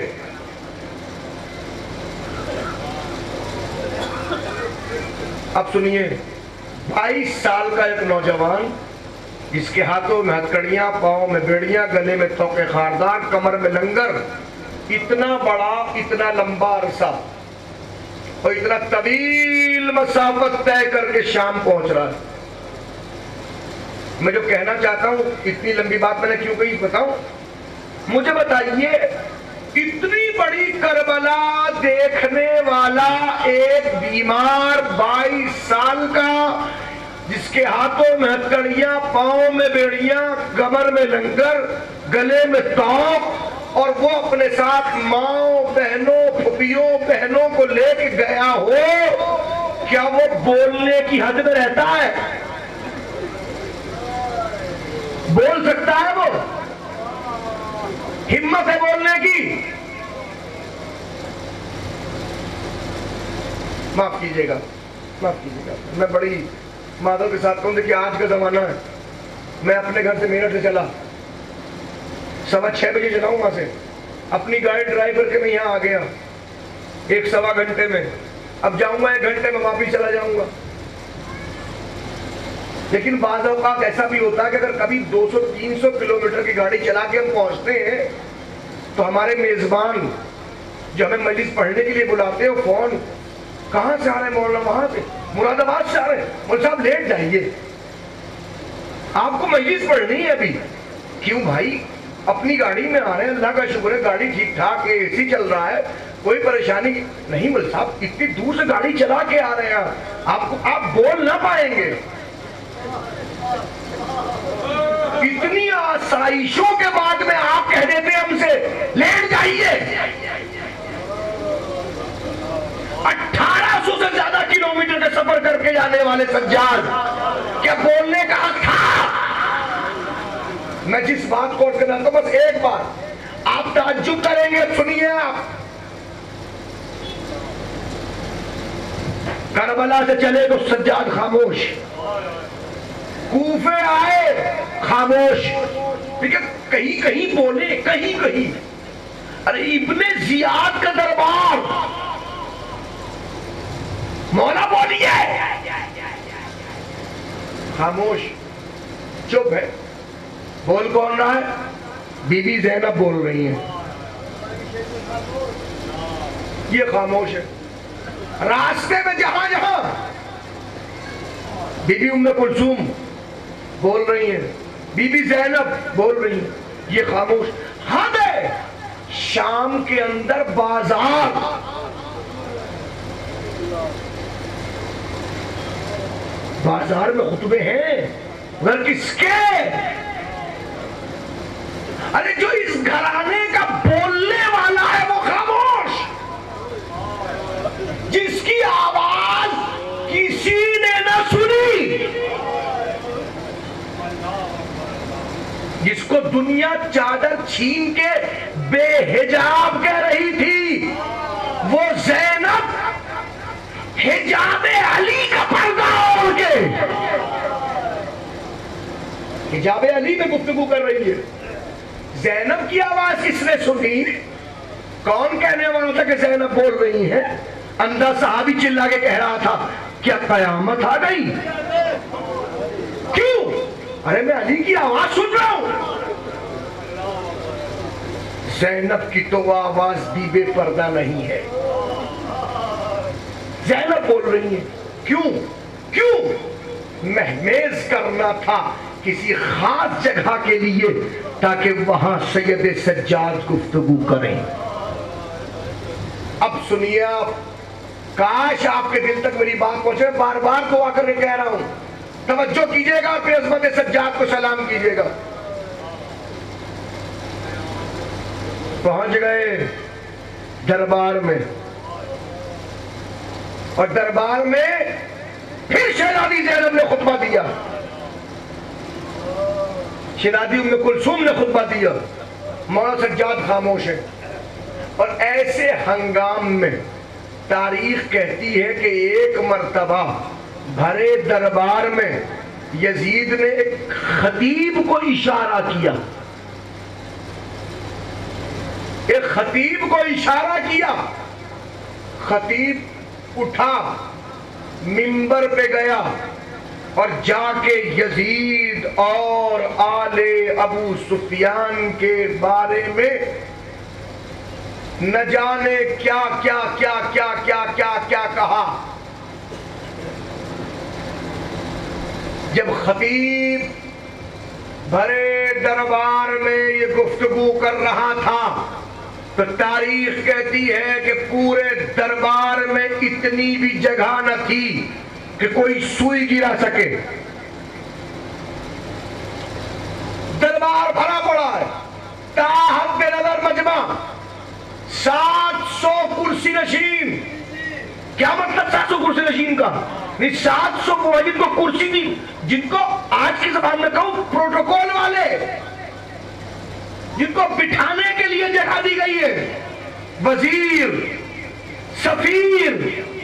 Speaker 1: اب سنیے، بائیس سال کا ایک نوجوان جس کے ہاتھوں میں ہتھکڑیاں، پاؤں میں بیڑیاں، گلے میں توقے خاردار، کمر میں لنگر، اتنا بڑا، اتنا لمبا عرصہ اور اتنا طویل مسافت طے کر کے شام پہنچ رہا ہے. میں جو کہنا چاہتا ہوں، اتنی لمبی بات میں نے کیوں کہی بتاؤں؟ مجھے بتائیے، اتنی بڑی کربلا دیکھنے والا ایک بیمار بائیس سال کا، جس کے ہاتھوں میں ہتھکڑیاں، پاؤں میں بیڑیاں، کمر میں لنگر، گلے میں توق، اور وہ اپنے ساتھ ماؤں، بہنوں، پھوپھیوں، بہنوں کو لے کے گیا ہو، کیا وہ بولنے کی حد میں رہتا ہے؟ بول سکتا ہے وہ؟ ہمت ہے بولنے کی؟ معاف کیجئے گا، معاف کیجئے گا، میں بڑی مادوں کے ساتھ کہوں کہ آج کا زمانہ ہے. میں اپنے گھر سے میرٹھ سے چلا، سوا چھ بجے چلاؤں وہاں سے، اپنی گاڑی ڈرائیو کر کے میں یہاں آ گیا ایک سوا گھنٹے میں. اب جاؤں گا ایک گھنٹے میں واپس چلا جاؤں گا. لیکن بعض اوقات ایسا بھی ہوتا ہے کہ اگر کبھی دو سو تین سو کلومیٹر کی گاڑی چلا کے ہم پہنچتے ہیں تو ہمارے میزبان جو ہمیں مجلس پڑھنے کے لیے بلاتے ہیں، فون، کہاں سے آ رہے ہیں مولانا؟ وہاں سے، مراد آباد سے آ رہے ہیں. مولانا صاحب لیٹ جائیے، آپ کو مجلس پڑھنی ہے ابھی. کیوں بھائی؟ اپنی گاڑی میں آ رہے ہیں، اللہ کا شکر ہے گاڑی ٹھیک ٹھاک ہے، اے سی چل رہا ہے، کوئی پریشانی نہیں. مولانا صاحب اتنی دور سے گاڑی چلا کے آ رہے ہیں، آپ کو آپ بول نہ پائیں گے. اتنی آسائشوں کے بعد میں آپ کہہ دیتے ہیں ہم سے لیٹ جائیے. اٹھارہ سو سے زیادہ کلومیٹر کا سفر کر کے جانے والے سجاد، کیا بولنے کا حق تھا؟ میں جس بات کو کرنا تھا بس ایک بات، آپ تعجب کریں گے. سنیے آپ, کربلا سے چلے تو سجاد خاموش, کوفے آئے خاموش, لیکن کہیں کہیں بولے, کہیں کہیں. ارے ابن زیاد کا دربار, مولا بولیے, خاموش, چپ ہے. بول کون رہا ہے؟ بی بی زینب بول رہی ہیں, یہ خاموش ہے. راستے میں جہاں جہاں بی بی ام کلثوم بول رہی ہیں, بی بی زینب بول رہی ہیں, یہ خاموش. حد ہے. شام کے اندر بازار, بازار میں خطبے ہیں, مگر کس کے؟ ارے جو اس گھرانے کا بولنے والا ہے وہ خاموش, جس کی آواز کسی نے نہ سنی, جس کو دنیا چادر چھین کے بے حجاب کہہ رہی تھی, وہ زینب حجاب علی کا پردہ اوڑھ کے حجاب علی میں گفتگو کر رہی ہے. زینب کی آواز کس نے سنی؟ کون کہنے والا تھا کہ زینب بول رہی ہے؟ اندھا صحابی چلا کے کہہ رہا تھا کیا قیامت آ گئی؟ کیوں؟ ارے میں علی کی آواز سن رہا ہوں. زینب کی تو وہ آواز بھی بے پردہ نہیں ہے. زینب بول رہی ہیں. کیوں؟ کیوں؟ مہمیز کرنا تھا کسی خاص جگہ کے لیے تاکہ وہاں سید سجاد گفتگو کریں. اب سنیے آپ, کاش آپ کے دل تک میری بات پہنچے. بار بار دعا کر کے کہہ رہا ہوں, توجہ کیجئے گا, پھر عظمت سجاد کو سلام کیجئے گا. پہنچ گئے دربار میں, اور دربار میں پھر شہزادی زینب نے خطبہ دیا, شہزادی ام کلثوم نے خطبہ دیا. مولا سجاد خاموش ہے. اور ایسے ہنگام میں تاریخ کہتی ہے کہ ایک مرتبہ بھرے دربار میں یزید نے ایک خطیب کو اشارہ کیا, ایک خطیب کو اشارہ کیا. خطیب اٹھا, منبر پہ گیا, اور جا کے یزید اور آل ابو سفیان کے بارے میں نہ جانے کیا کیا کیا کیا کیا کیا کیا کہا. جب خطیب بھرے دربار میں یہ گفتگو کر رہا تھا تو تاریخ کہتی ہے کہ پورے دربار میں اتنی بھی جگہ نہ تھی کہ کوئی سوئی گرا سکے. دربار بھرا پڑا ہے, تاحد بے نظر مجمع, سات سو کرسی نشین. کیا مطلب سات سو کرسی نشین کا؟ نہیں, سات سو جن کو کرسی دی, جن کو آج کی زبان میں کہوں پروٹوکول والے, جن کو بٹھانے کے لیے جگہ دی گئی ہے, وزیر, سفیر,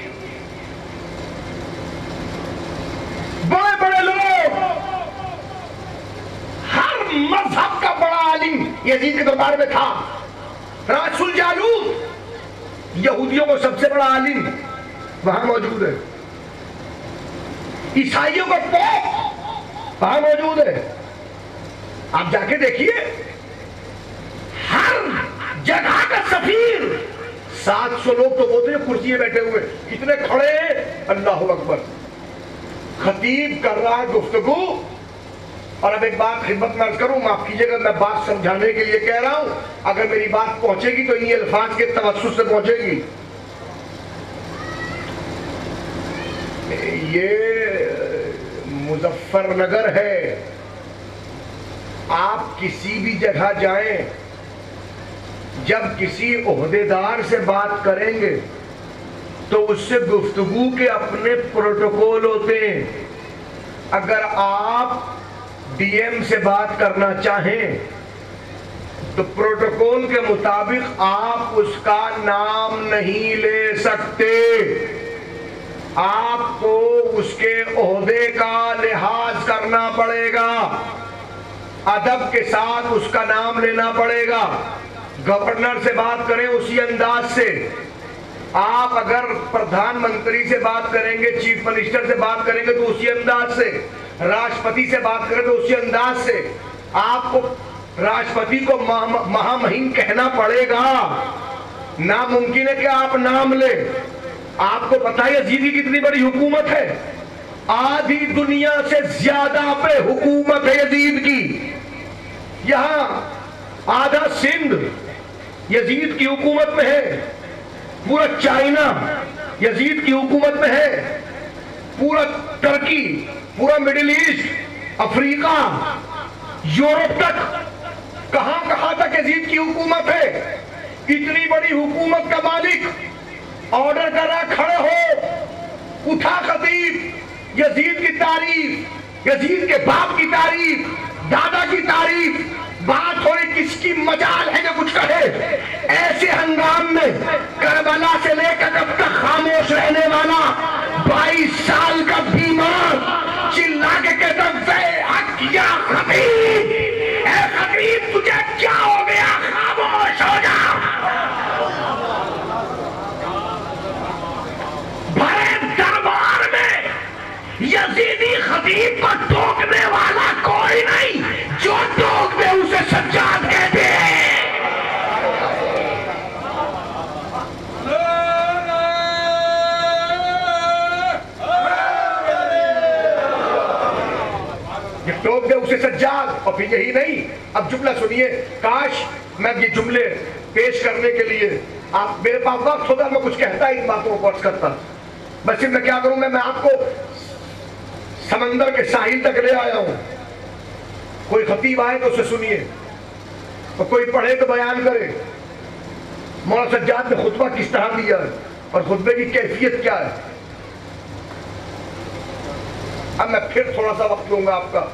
Speaker 1: بڑے بڑے لوگ, ہر مذہب کا بڑا عالم یزید کے دربار میں تھا. رسول جالوت, یہودیوں کو سب سے بڑا عالم, وہاں موجود ہے. عیسائیوں کو پوپ وہاں موجود ہے. آپ جا کے دیکھیے, ہر جگہ کا سفیر. سات سو لوگ تو ہوتے ہیں کرسی میں بیٹھے ہوئے, کتنے کھڑے ہیں, اللہ اکبر. خطیب کر رہا ہے گفتگو. اور اب ایک بات خدمت میں عرض کروں, معاف کیجئے گا, میں بات سمجھانے کے لیے کہہ رہا ہوں, اگر میری بات پہنچے گی تو انہی الفاظ کے توسط سے پہنچے گی. یہ مظفر نگر ہے, آپ کسی بھی جگہ جائیں, جب کسی عہدیدار سے بات کریں گے تو اس سے گفتگو کے اپنے پروٹوکول ہوتے ہیں. اگر آپ ڈی ایم سے بات کرنا چاہیں تو پروٹوکول کے مطابق آپ اس کا نام نہیں لے سکتے، آپ کو اس کے عہدے کا لحاظ کرنا پڑے گا، ادب کے ساتھ اس کا نام لینا پڑے گا۔ گورنر سے بات کریں اسی انداز سے، آپ اگر پردھان منتری سے بات کریں گے، چیف منسٹر سے بات کریں گے تو اسی انداز سے، راشٹرپتی سے بات کریں تو اسی انداز سے، آپ کو راشٹرپتی کو مہامہین کہنا پڑے گا۔ ناممکن ہے کہ آپ نام لیں۔ آپ کو پتہ ہے یزید کی کتنی بڑی حکومت ہے؟ آدھی دنیا سے زیادہ پہ حکومت ہے یزید کی۔ یہاں آدھا سندھ یزید کی حکومت میں ہے، پورا چائنا یزید کی حکومت میں ہے، پورا ترکی، پورا مڈل ایسٹ، افریقہ، یورپ تک، کہاں کہاں تک یزید کی حکومت ہے۔ اتنی بڑی حکومت کا مالک آرڈر کر رہا کھڑے ہو، اٹھا خطیب، یزید کی تعریف، یزید کے باپ کی تعریف، دادا کی تعریف، بات ہو رہی کس کی مجال ہے جو کچھ کہے۔ ایسے ہنگام میں کربلا سے لے کر اب تک خاموش رہنے والا بائیس سال کا بیمار چلا کے کہتا ہے حق یا خطیب، اے خطیب تجھے کیا ہو گیا، خاموش ہو جا۔ بھرے دربار میں یزیدی خطیب کو ٹوکنے والا کوئی نہیں، جو ٹوک دے اسے سجاد کہتے ہیں۔ ٹوک دے اسے سجاد، اور پھر یہی نہیں، اب جملہ سنیے، کاش میں یہ جملے پیش کرنے کے لیے آپ میرے پاس وقت ہوتا میں کچھ کہتا ان باتوں کو عرض کرتا، بس میں کیا کروں، میں آپ کو سمندر کے ساحل تک لے آیا ہوں۔ کوئی خطیب آئے تو اسے سنیے، اور کوئی پڑھے تو بیان کرے مولانا سجاد نے خطبہ کس طرح دیا ہے اور خطبے کی کیفیت کیا ہے۔ اب میں پھر تھوڑا سا وقت لوں گا آپ کا۔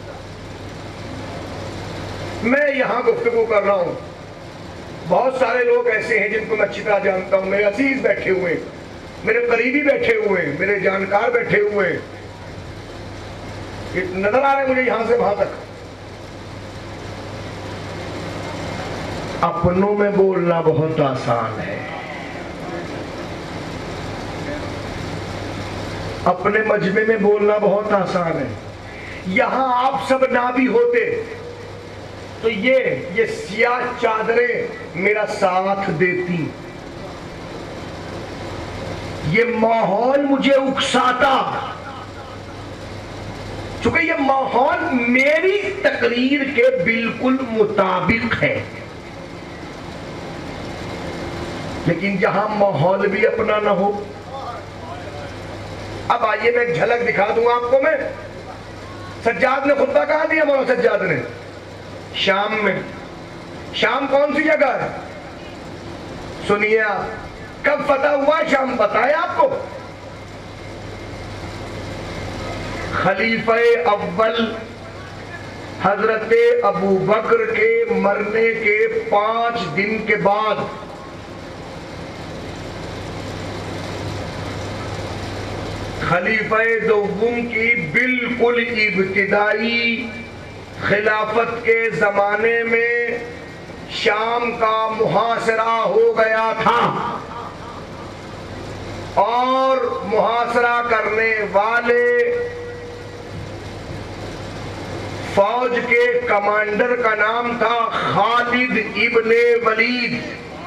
Speaker 1: میں یہاں گفتگو کر رہا ہوں، بہت سارے لوگ ایسے ہیں جن کو میں اچھی طرح جانتا ہوں، میرے عزیز بیٹھے ہوئے ہیں، میرے قریبی بیٹھے ہوئے ہیں، میرے جانکار بیٹھے ہوئے ہیں، نظر آ رہے ہیں مجھے یہاں سے وہاں تک۔ اپنوں میں بولنا بہت آسان ہے، اپنے مجمع میں بولنا بہت آسان ہے۔ یہاں آپ سب نہ بھی ہوتے تو یہ یہ سیاہ چادریں میرا ساتھ دیتی، یہ ماحول مجھے اکساتا، چونکہ یہ ماحول میری تقریر کے بالکل مطابق ہے، لیکن جہاں ماحول بھی اپنا نہ ہو۔ اب آئیے میں ایک جھلک دکھا دوں آپ کو۔ میں سجاد نے خطبہ کہاں دیا؟ مولانا سجاد نے شام میں۔ شام کون سی جگہ ہے؟ سنیے آپ، کب فتح ہوا شام پتہ ہے آپ کو؟ خلیفہ اول حضرت ابو بکر کے مرنے کے پانچ دن کے بعد خلیفہ دوم کی بالکل ابتدائی خلافت کے زمانے میں شام کا محاصرہ ہو گیا تھا، اور محاصرہ کرنے والے فوج کے کمانڈر کا نام تھا خالد ابن ولید۔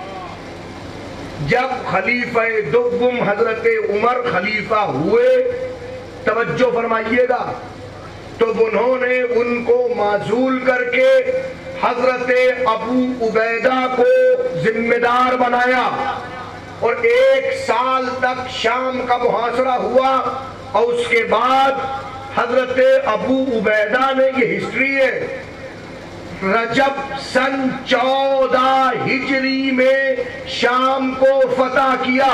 Speaker 1: جب خلیفہ دوم حضرت عمر خلیفہ ہوئے، توجہ فرمائیے گا، تو انہوں نے ان کو معزول کر کے حضرت ابو عبیدہ کو ذمہ دار بنایا، اور ایک سال تک شام کا محاصرہ ہوا، اور اس کے بعد حضرت ابو عبیدہ نے، یہ ہسٹری ہے، رجب سن چودہ ہجری میں شام کو فتح کیا۔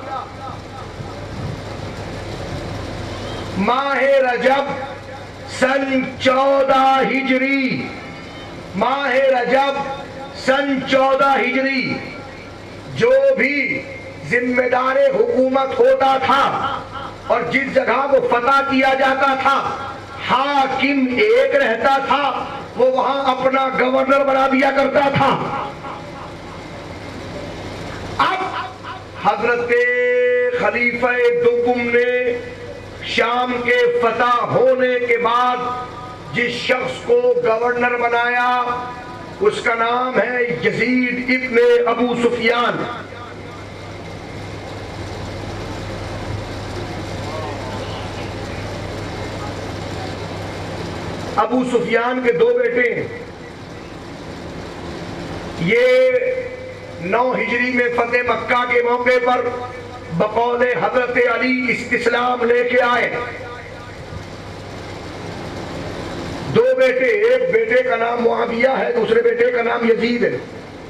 Speaker 1: ماہ رجب سن چودہ ہجری، ماہ رجب سن چودہ ہجری جو بھی ذمہ دار حکومت ہوتا تھا اور جس جگہ کو فتح کیا جاتا تھا حاکم ایک رہتا تھا، وہ وہاں اپنا گورنر بنا دیا کرتا تھا۔ اب حضرت خلیفہ دوم نے شام کے فتح ہونے کے بعد جس شخص کو گورنر بنایا اس کا نام ہے یزید ابن ابو سفیان۔ ابو سفیان کے دو بیٹے ہیں۔ یہ نو ہجری میں فتح مکہ کے موقع پر بقول حضرت علی استسلام لے کے آئے۔ دو بیٹے، ایک بیٹے کا نام معاویہ ہے، دوسرے بیٹے کا نام یزید ہے۔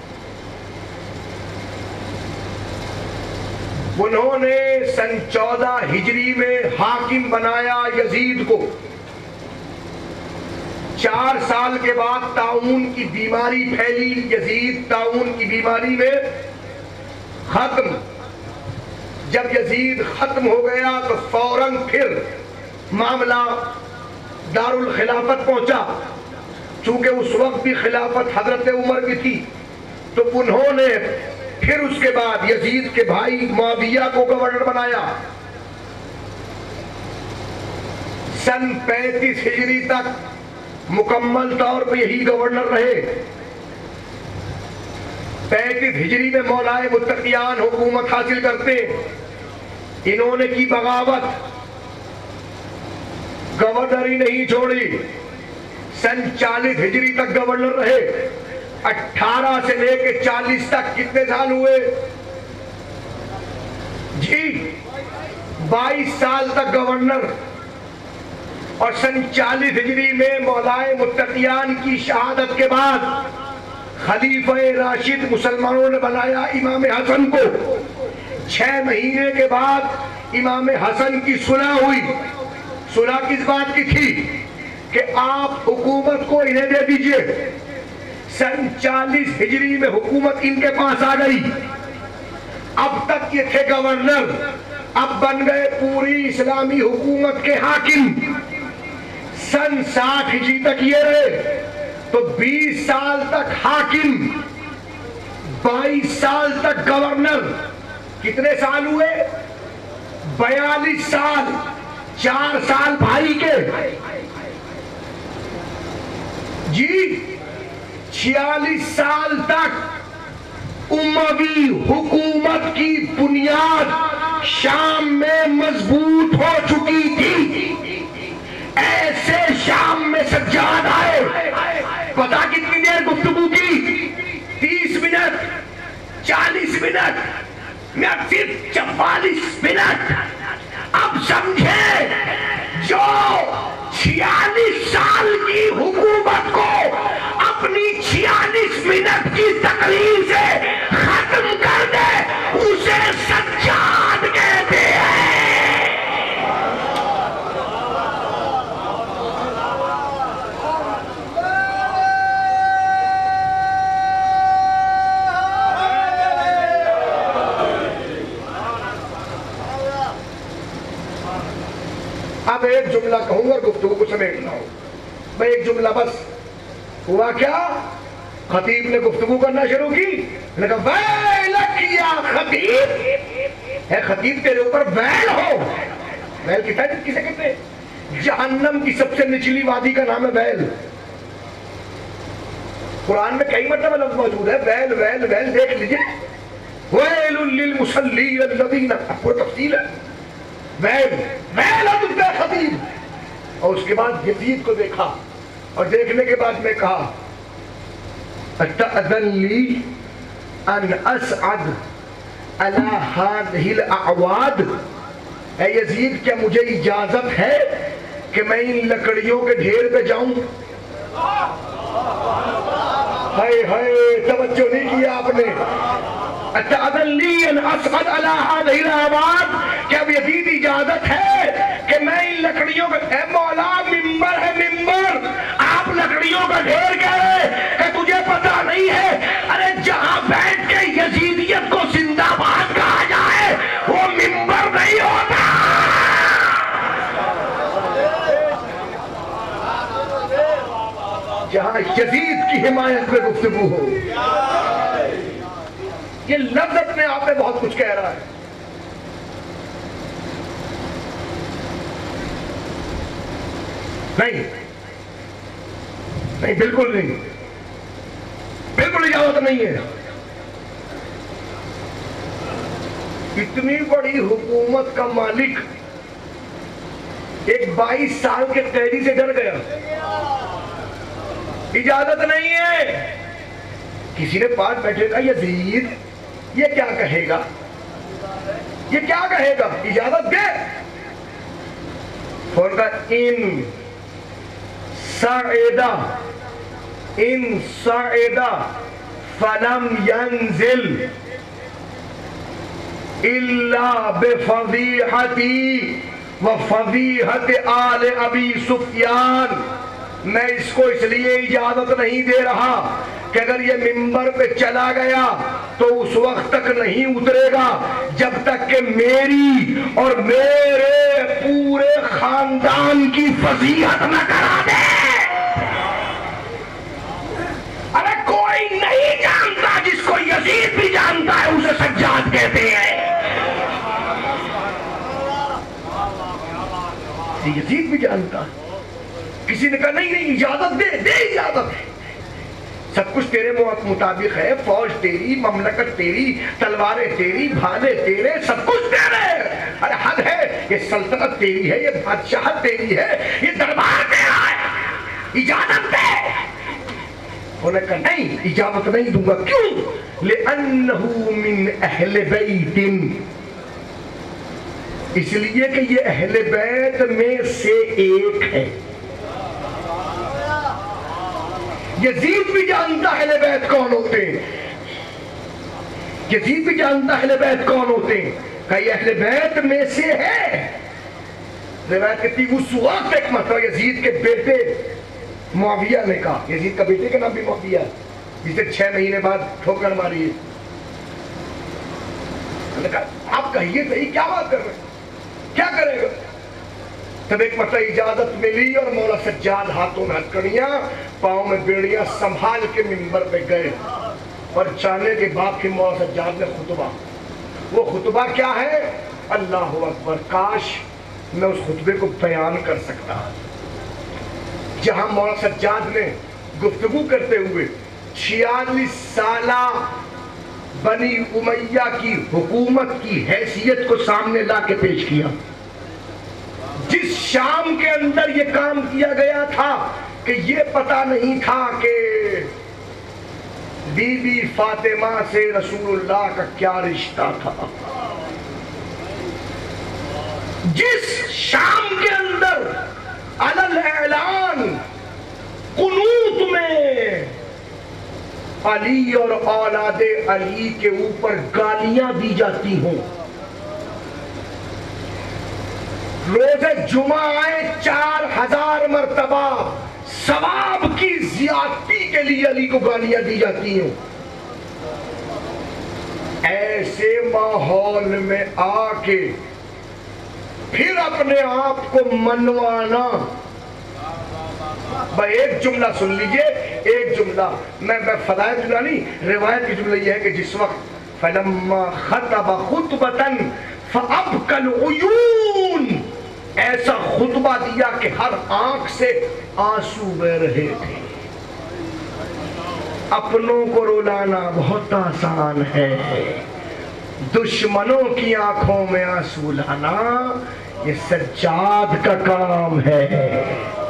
Speaker 1: انہوں نے سن چودہ ہجری میں حاکم بنایا یزید کو۔ چار سال کے بعد طاعون کی بیماری پھیلی، یزید طاعون کی بیماری میں ختم۔ جب یزید ختم ہو گیا تو فوراً پھر معاملہ دارالخلافت پہنچا۔ چونکہ اس وقت بھی خلافت حضرت عمر کی تھی تو انہوں نے پھر اس کے بعد یزید کے بھائی معاویہ کو گورنر بنایا۔ سن پینتیس ہجری تک مکمل طور پہ یہی گورنر رہے۔ پینتیس ہجری میں مولائے متقیان حکومت حاصل کرتے، انہوں نے کی بغاوت، گورنر ہی نہیں چھوڑی۔ سن چالیس ہجری تک گورنر رہے۔ اٹھارہ سے لے کے چالیس تک کتنے سال ہوئے جی؟ بائیس سال تک گورنر۔ اور سن چالیس ہجری میں مولائے متقیان کی شہادت کے بعد خلیفہ راشد مسلمانوں نے بنایا امام حسن کو۔ چھ مہینے کے بعد امام حسن کی صلح ہوئی۔ صلح کس بات کی تھی؟ کہ آپ حکومت کو انہیں دے دیجئے۔ سن چالیس ہجری میں حکومت ان کے پاس آ گئی۔ اب تک یہ تھے گورنر، اب بن گئے پوری اسلامی حکومت کے حاکم۔ سن ساٹھ ہجری تک یہ رہے تو بیس سال تک حاکم، بائیس سال تک گورنر۔ کتنے سال ہوئے؟ بیالیس سال، چار سال بھائی کے جی۔ چھیالیس سال تک اموی حکومت کی بنیاد شام میں مضبوط ہو چکی تھی۔ ایسے شام میں سجاد آئے، پتا کتنی دیر گفتگو کی؟ تیس منٹ، چالیس منٹ، میں صرف چوالیس منٹ۔ اب سمجھے جو چھیالیس سال کی حکومت کو اپنی چھیالیس منٹ کی تقریر سے ختم کر دے اسے سجاد کہتے ہیں۔ اب ایک جملہ کہوں گا اور گفتگو کو سمیٹنا ہو۔ میں ایک جملہ بس۔ ہوا کیا؟ خطیب نے گفتگو کرنا شروع کی، نے کہا ویلک یا خطیب، اے خطیب تیرے اوپر ویل ہو۔ ویل کتا ہے کسے کہتے ہیں؟ جہنم کی سب سے نچلی وادی کا نام ہے ویل۔ قرآن میں کئی مرتبہ لفظ موجود ہے ویل ویل ویل، دیکھ لیجئے۔ ویل للمصلین الذین، وہ تفصیل ہے۔ ویل ویل عبد خطیب۔ اور اس کے بعد یزید کو دیکھا اور دیکھنے کے بعد میں کہا اتأذن لی ان اسعد علی هذه الاعواد، اے یزید کیا مجھے اجازت ہے کہ میں ان لکڑیوں کے ڈھیر پہ جاؤں؟ ہائے ہائے توجہ نہیں کیا آپ نے۔ اتأذن لی ان اسعد علی هذه الاعواد، کیا یزید اجازت ہے کہ میں ان لکڑیوں کا، اے مولا ممبر ہے ممبر، آپ لکڑیوں کا ڈھیر کہہ رہے کہ تجھے پتہ نہیں ہے جہاں یزید کی حمایت میں گفتگو ہو. یہ لفظ اپنے آپ میں بہت کچھ کہہ رہا ہے. نہیں نہیں بالکل نہیں, بالکل اجازت نہیں ہے. اتنی بڑی حکومت کا مالک ایک بائیس سال کے قیدی سے ڈر گیا. اجازت نہیں ہے. کسی نے پاس بیٹھے گا یزید یہ کیا کہے گا, یہ کیا کہے گا, اجازت دے. فون کا ان سعیدہ ان سعیدہ فلم ینزل الا بفضیحتی وفضیحت آل ابی سفیان. میں اس کو اس لیے اجازت نہیں دے رہا کہ اگر یہ منبر پہ چلا گیا تو اس وقت تک نہیں اترے گا جب تک کہ میری اور میرے پورے خاندان کی فضیحت نہ کرا دے. ارے کوئی نہیں جانتا جس کو یزید بھی جانتا ہے اسے سجاد کہتے ہیں. یزید بھی جانتا ہے. کسی نے کہا نہیں نہیں اجازت دے دے اجازت ہے. سب کچھ تیرے مطابق ہے, فوج تیری, مملکت تیری, تلواریں تیری, بھالے تیرے, سب کچھ تیرے. ارے حد ہے, یہ سلطنت تیری ہے, یہ بادشاہت تیری ہے, یہ دربار تیرا ہے, اجازت دے. انہوں نے کہا نہیں اجازت نہیں دوں گا. کیوں؟ لِأَنَّهُ مِنْ أَهْلِ بَيْتٍ, اس لیے کہ یہ اہل بیت میں سے ایک ہے. یزید بھی جانتا اہل بیت کون ہوتے ہیں, یزید بھی جانتا اہل بیت کون ہوتے ہیں. کہ یہ اہل بیت میں سے ہے. روایت کہتی اس وقت ایک مرتبہ یزید کے بیٹے معاویہ نے کہا, یزید کا بیٹے کا نام بھی معاویہ ہے, جسے چھ مہینے بعد ٹھوکر ماری ہے. انہوں نے کہا آپ کہیے صحیح کیا بات کر رہے ہیں, کیا کرے گا؟ تب ایک مرتبہ اجازت ملی اور مولا سجاد ہاتھوں میں ہتکڑیاں پاؤں میں بیڑیاں سنبھال کے منبر پہ گئے. اور جانے کے بعد پھر مولا سجاد نے خطبہ, وہ خطبہ کیا ہے؟ اللہ اکبر, کاش میں اس خطبے کو بیان کر سکتا. جہاں مولا سجاد نے گفتگو کرتے ہوئے چھیالیس سالہ بنی امیہ کی حکومت کی حیثیت کو سامنے لا کے پیش کیا. جس شام کے اندر یہ کام کیا گیا تھا کہ یہ پتہ نہیں تھا کہ بی بی فاطمہ سے رسول اللہ کا کیا رشتہ تھا. جس شام کے اندر علل اعلان قنوت میں علی اور اولاد علی کے اوپر گالیاں دی جاتی ہوں, روز جمعہ آئے چار ہزار مرتبہ ثواب کی زیادتی کے لیے علی کو گالیاں دی جاتی ہوں, ایسے ماحول میں آ کے پھر اپنے آپ کو منوانا. بھائی ایک جملہ سن لیجئے, ایک جملہ, میں میں فضائل جملہ نہیں, روایت کی جملہ یہ ہے کہ جس وقت فَلَمَّا خَطَبَ خُطْبَةً فَأَبْكَى الْعُيُونَ, ایسا خطبہ دیا کہ ہر آنکھ سے آنسو بہ رہے تھے. اپنوں کو رلانا بہت آسان ہے, دشمنوں کی آنکھوں میں آنسو لانا یہ سجاد کا کام ہے.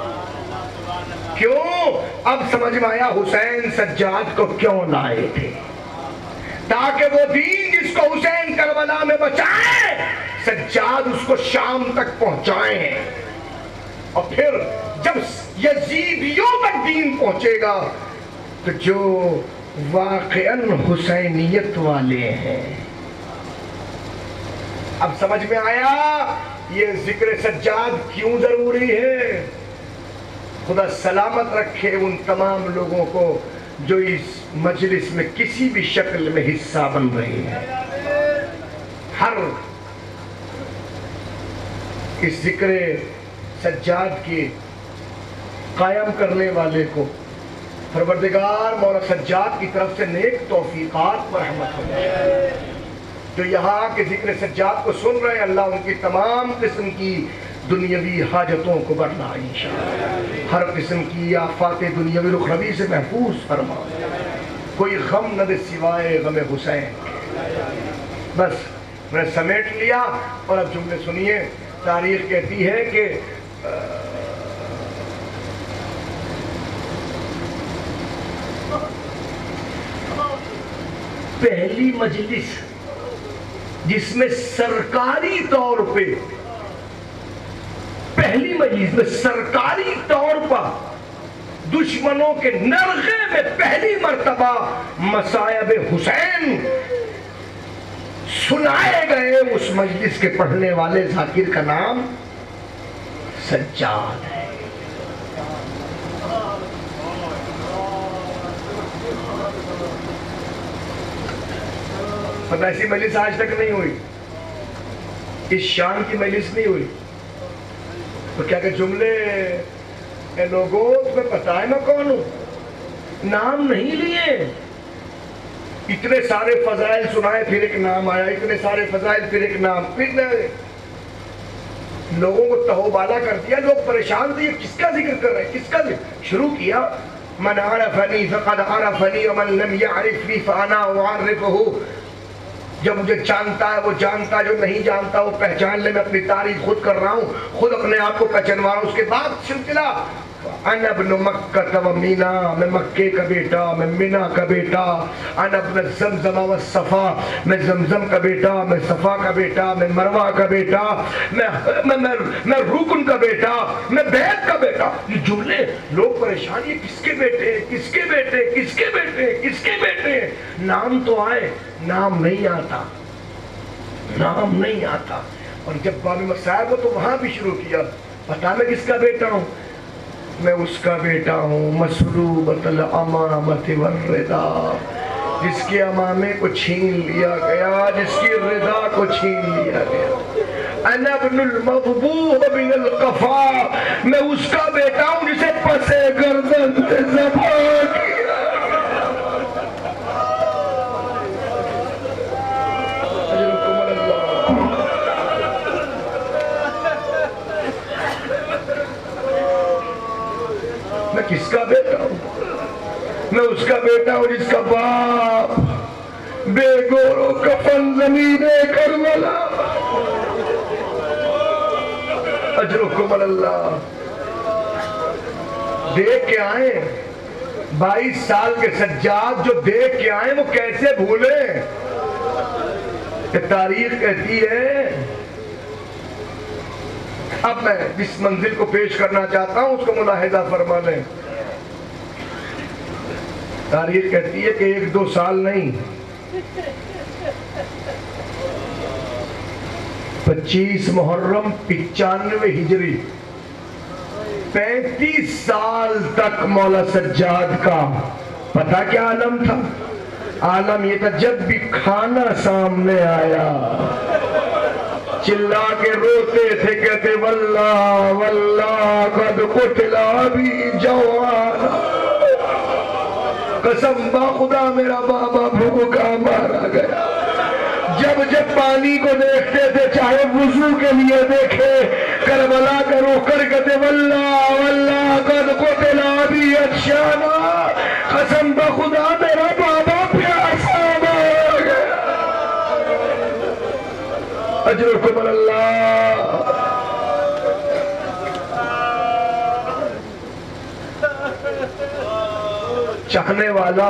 Speaker 1: کیوں؟ اب سمجھ میں آیا حسین سجاد کو کیوں لائے تھے, تاکہ وہ دین جس کو حسین کربلا میں بچائے سجاد اس کو شام تک پہنچائیں. اور پھر جب یزیدیوں تک دین پہنچے گا تو جو واقعاً حسینیت والے ہیں. اب سمجھ میں آیا یہ ذکر سجاد کیوں ضروری ہے. خدا سلامت رکھے ان تمام لوگوں کو جو اس مجلس میں کسی بھی شکل میں حصہ بن رہے ہیں. ہر اس ذکر سجاد کے قائم کرنے والے کو پروردگار مولا سجاد کی طرف سے نیک توفیقات پر رحمت ہو جائے. جو یہاں کے ذکر سجاد کو سن رہے ہیں اللہ ان کی تمام قسم کی دنیاوی حاجتوں کو برلا انشاءاللہ. ہر قسم کی آفات دنیاوی رخروی سے محفوظ فرما. کوئی غم نہ دے سوائے غم حسین. بس میں نے سمیٹ لیا اور اب جملے سنیے. تاریخ کہتی ہے کہ پہلی مجلس جس میں سرکاری طور پہ پہلی مجلس میں سرکاری طور پر دشمنوں کے نرغے میں پہلی مرتبہ مصائب حسین سنائے گئے، اس مجلس کے پڑھنے والے ذاکر کا نام سجاد ہے. پتہ ایسی مجلس آج تک نہیں ہوئی، اس شان کی مجلس نہیں ہوئی. تو کیا کہ جملے اے لوگوں تمہیں پتا ہے میں کون ہوں، نام نہیں لیے. اتنے سارے فضائل سنائے پھر ایک نام آیا، اتنے سارے فضائل پھر ایک نام، پھر لوگوں کو تہو بالا کر دیا. لوگ پریشان تھے، کس کا ذکر کر رہے ہیں، کس کا ذکر شروع کیا. من عرفنی فقد عرفنی ومن لم یعرفنی فانا اعرفہ. جب مجھے جانتا ہے وہ جانتا ہے، جو نہیں جانتا وہ پہچان لے. میں اپنی تعریف خود کر رہا ہوں، خود اپنے آپ کو پہچانوا رہا ہوں. اس کے بعد سلسلہ انا ابن مکہ و مینا، میں مکے کا بیٹا، میں مینا کا بیٹا. انا ابن زمزم و صفا، میں زمزم کا بیٹا، میں صفا کا بیٹا، میں مروہ کا بیٹا، میں میں میں رکن کا بیٹا، میں بیت کا بیٹا. یہ جملے لوگ پریشان، یہ کس کے بیٹے کس کے بیٹے کس کے بیٹے کس کے بیٹے. نام تو آئے، نام نہیں آتا، نام نہیں آتا. اور جب باب مصائب ہو تو وہاں بھی شروع کیا. پتا میں کس کا بیٹا ہوں، میں اس کا بیٹا ہوں مسلوبۃ الامامۃ والرضا، جس کے امامے کو چھین لیا گیا، جس کی رضا کو چھین لیا گیا. انا ابن المذبوح من القفا، میں اس کا بیٹا ہوں جسے پسے گردن سے ذبح کیا. میں کس کا بیٹا ہوں، میں اس کا بیٹا ہوں جس کا باپ بے گور و کفن زمین کربلا. اجرکم اللہ. دیکھ کے آئے بائیس سال کے سجاد، جو دیکھ کے آئے وہ کیسے بھولے. کہ تاریخ کہتی ہے. اب میں جس منزل کو پیش کرنا چاہتا ہوں اس کو ملاحظہ فرما لیں. تاریخ کہتی ہے کہ ایک دو سال نہیں، پچیس محرم پچانوے ہجری، پینتیس سال تک مولا سجاد کا پتہ کیا عالم تھا؟ عالم یہ تھا جب بھی کھانا سامنے آیا چلا کے روتے تھے، کہتے واللہ واللہ قد قتل ابی جوان. قسم با خدا میرا بابا بھوکا مارا گیا. جب جب پانی کو دیکھتے تھے، چاہے وضو کے لیے دیکھے، کربلا کا رخ کر کہتے واللہ واللہ قد قتل ابی اجشانا. قسم با خدا میرا بابا پیاسا مارا گیا. اجرکم اللہ. چاہنے والا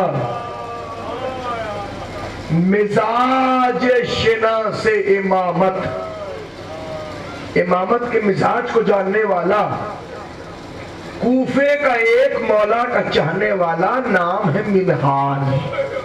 Speaker 1: مزاج شنا سے امامت، امامت کے مزاج کو جاننے والا، کوفے کا ایک مولا کا چاہنے والا، نام ہے منہال.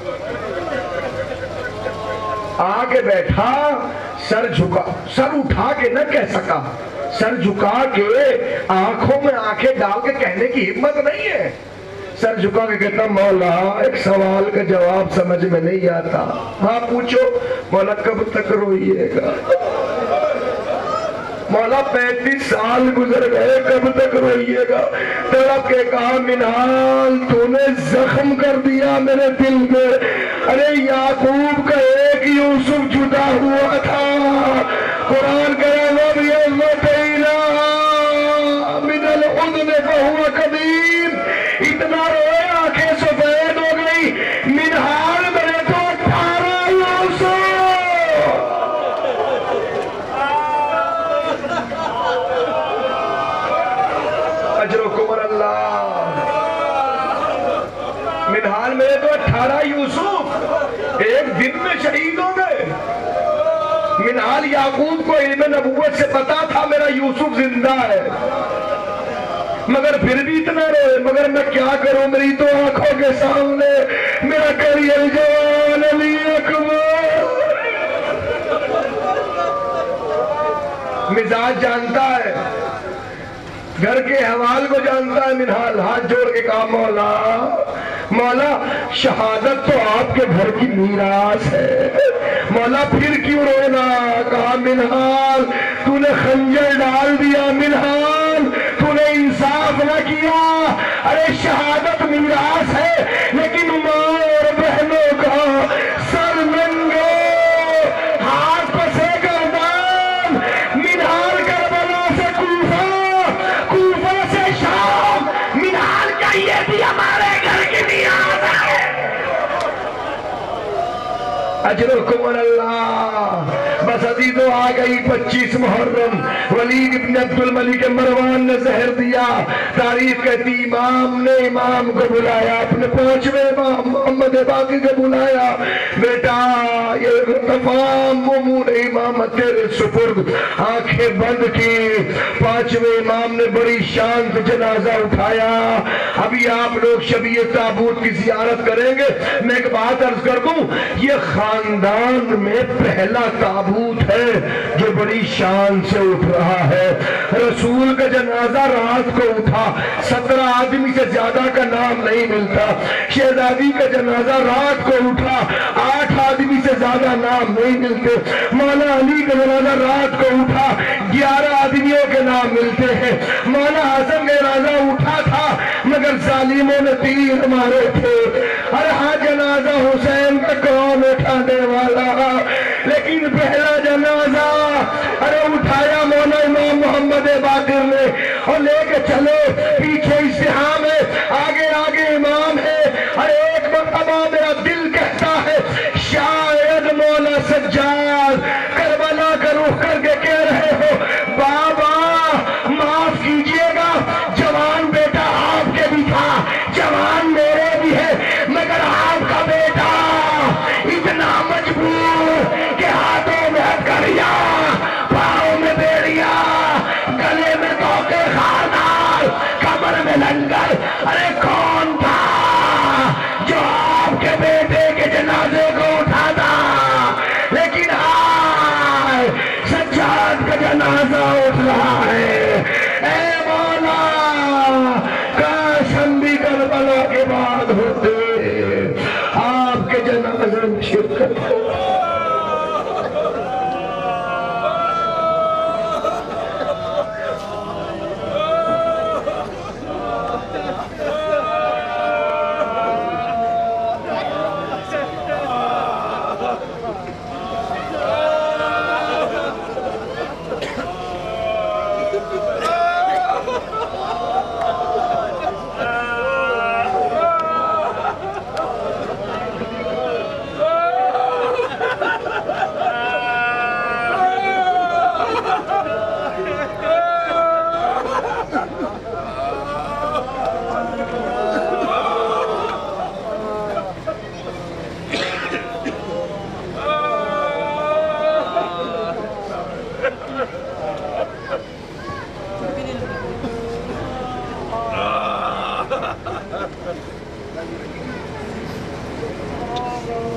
Speaker 1: آگے بیٹھا، سر جھکا، سر اٹھا کے نہ کہہ سکا، سر جھکا کے آنکھوں میں آنکھیں ڈال کے کہنے کی ہمت نہیں ہے. سر جھکا کے کہتا مولا ایک سوال کا جواب سمجھ میں نہیں آتا. ہاں پوچھو. مولا کب تک روئیے گا؟
Speaker 2: مولا پینتیس سال گزر گئے، کب تک روئیے گا؟ تڑپ کے کہا منہال تو نے زخم کر دیا میرے دل میں، ارے یعقوب کا ایک یوسف جدا ہوا تھا، قرآن کہے نبی اللہ من العدن فہو قدیم، اتنا روئے آنکھیں سفید ہو گئی، منہال میرے تو اٹھارہ یوسف۔ اجرکم اللہ، منہال میرے تو اٹھارہ یوسف ایک دن میں شہید ہو گئے۔ منہال یعقوب کو علم نبوت سے پتا تھا میرا یوسف زندہ ہے، مگر پھر بھی اتنا روئے، مگر میں کیا کروں، میری تو آنکھوں کے سامنے میرا کریئر جوان علی اکبر۔ مزاج جانتا ہے، گھر کے حوال کو جانتا ہے منہال، ہاتھ جوڑ کے کہا مولا مولا شہادت تو آپ کے گھر کی میراث ہے، مولا پھر کیوں رونا؟ کہا منہال تو نے خنجر ڈال دیا، منہال تو نے انصاف نہ کیا، ارے شہادت میراث ہے لیکن ماں اور بہنوں کا سر ننگے ہاتھ پسے گردان، منہال کربلا سے کوفہ، کوفہ سے شام، منہال کا یہ بھی ہمارے گھر کی میراث ہے۔ اجرکم اللہ۔ بس عزیزو آ گئی پچیس محرم، ولید ابن عبد الملک مروان نے زہر دیا، تاریخ کہتی امام نے امام کو بلایا، اپنے پانچویں امام محمد باقی کو بلایا، بیٹا یہ تمام امور امامت تیرے سپرد، آنکھیں بند کی، پانچویں امام نے بڑی شانت جنازہ اٹھایا۔ ابھی آپ لوگ شبیہ تابوت کی زیارت کریں گے، میں ایک بات عرض کر دوں، یہ خاندان میں پہلا تابوت ہے جو بڑی شان سے اٹھ رہا ہے۔ رسول کا جنازہ رات کو اٹھا، سترہ آدمی سے زیادہ کا نام نہیں ملتا، شہزادی کا جنازہ رات کو اٹھا، آٹھ آدمی سے زیادہ نام نہیں ملتے، مولا علی کا جنازہ رات کو اٹھا، گیارہ آدمیوں کے نام ملتے ہیں، مولا حسن کا جنازہ اٹھا تھا مگر ظالموں نے تیر مارے تھے، ہر ہاں جنازہ حسین کا کون اٹھانے والا، لیکن پہلا جنازہ ارے اٹھایا مولا امام محمد باقر نے، اور لے کے چلے، پیچھے ازدحام ہے، آگے آگے امام ہے، ارے ایک مرتبہ میرا دل کہتا ہے شاید مولا سجاد کربلا کا رخ کر کے کہہ رہے ہو بابا معاف کیجئے گا، جوان بیٹا آپ کے بھی تھا، جوان میرے بھی ہے، مگر آپ کا بیٹا اتنا مجبور کہ ہاتھوں میں ہتھکڑیاں، پاؤں میں بیڑیاں، گلے میں توقے خاردار، کمر میں لنگر، ارے کون تھا جو آپ کے بیٹے کے جنازے کو اٹھاتا؟ لیکن آئے سجاد کا جنازہ اٹھ رہا ہے، اے مولا کاش ہم بھی کربلا کے بعد ہوتے، آپ کے جنازے میں شرکت ہو۔
Speaker 3: Oh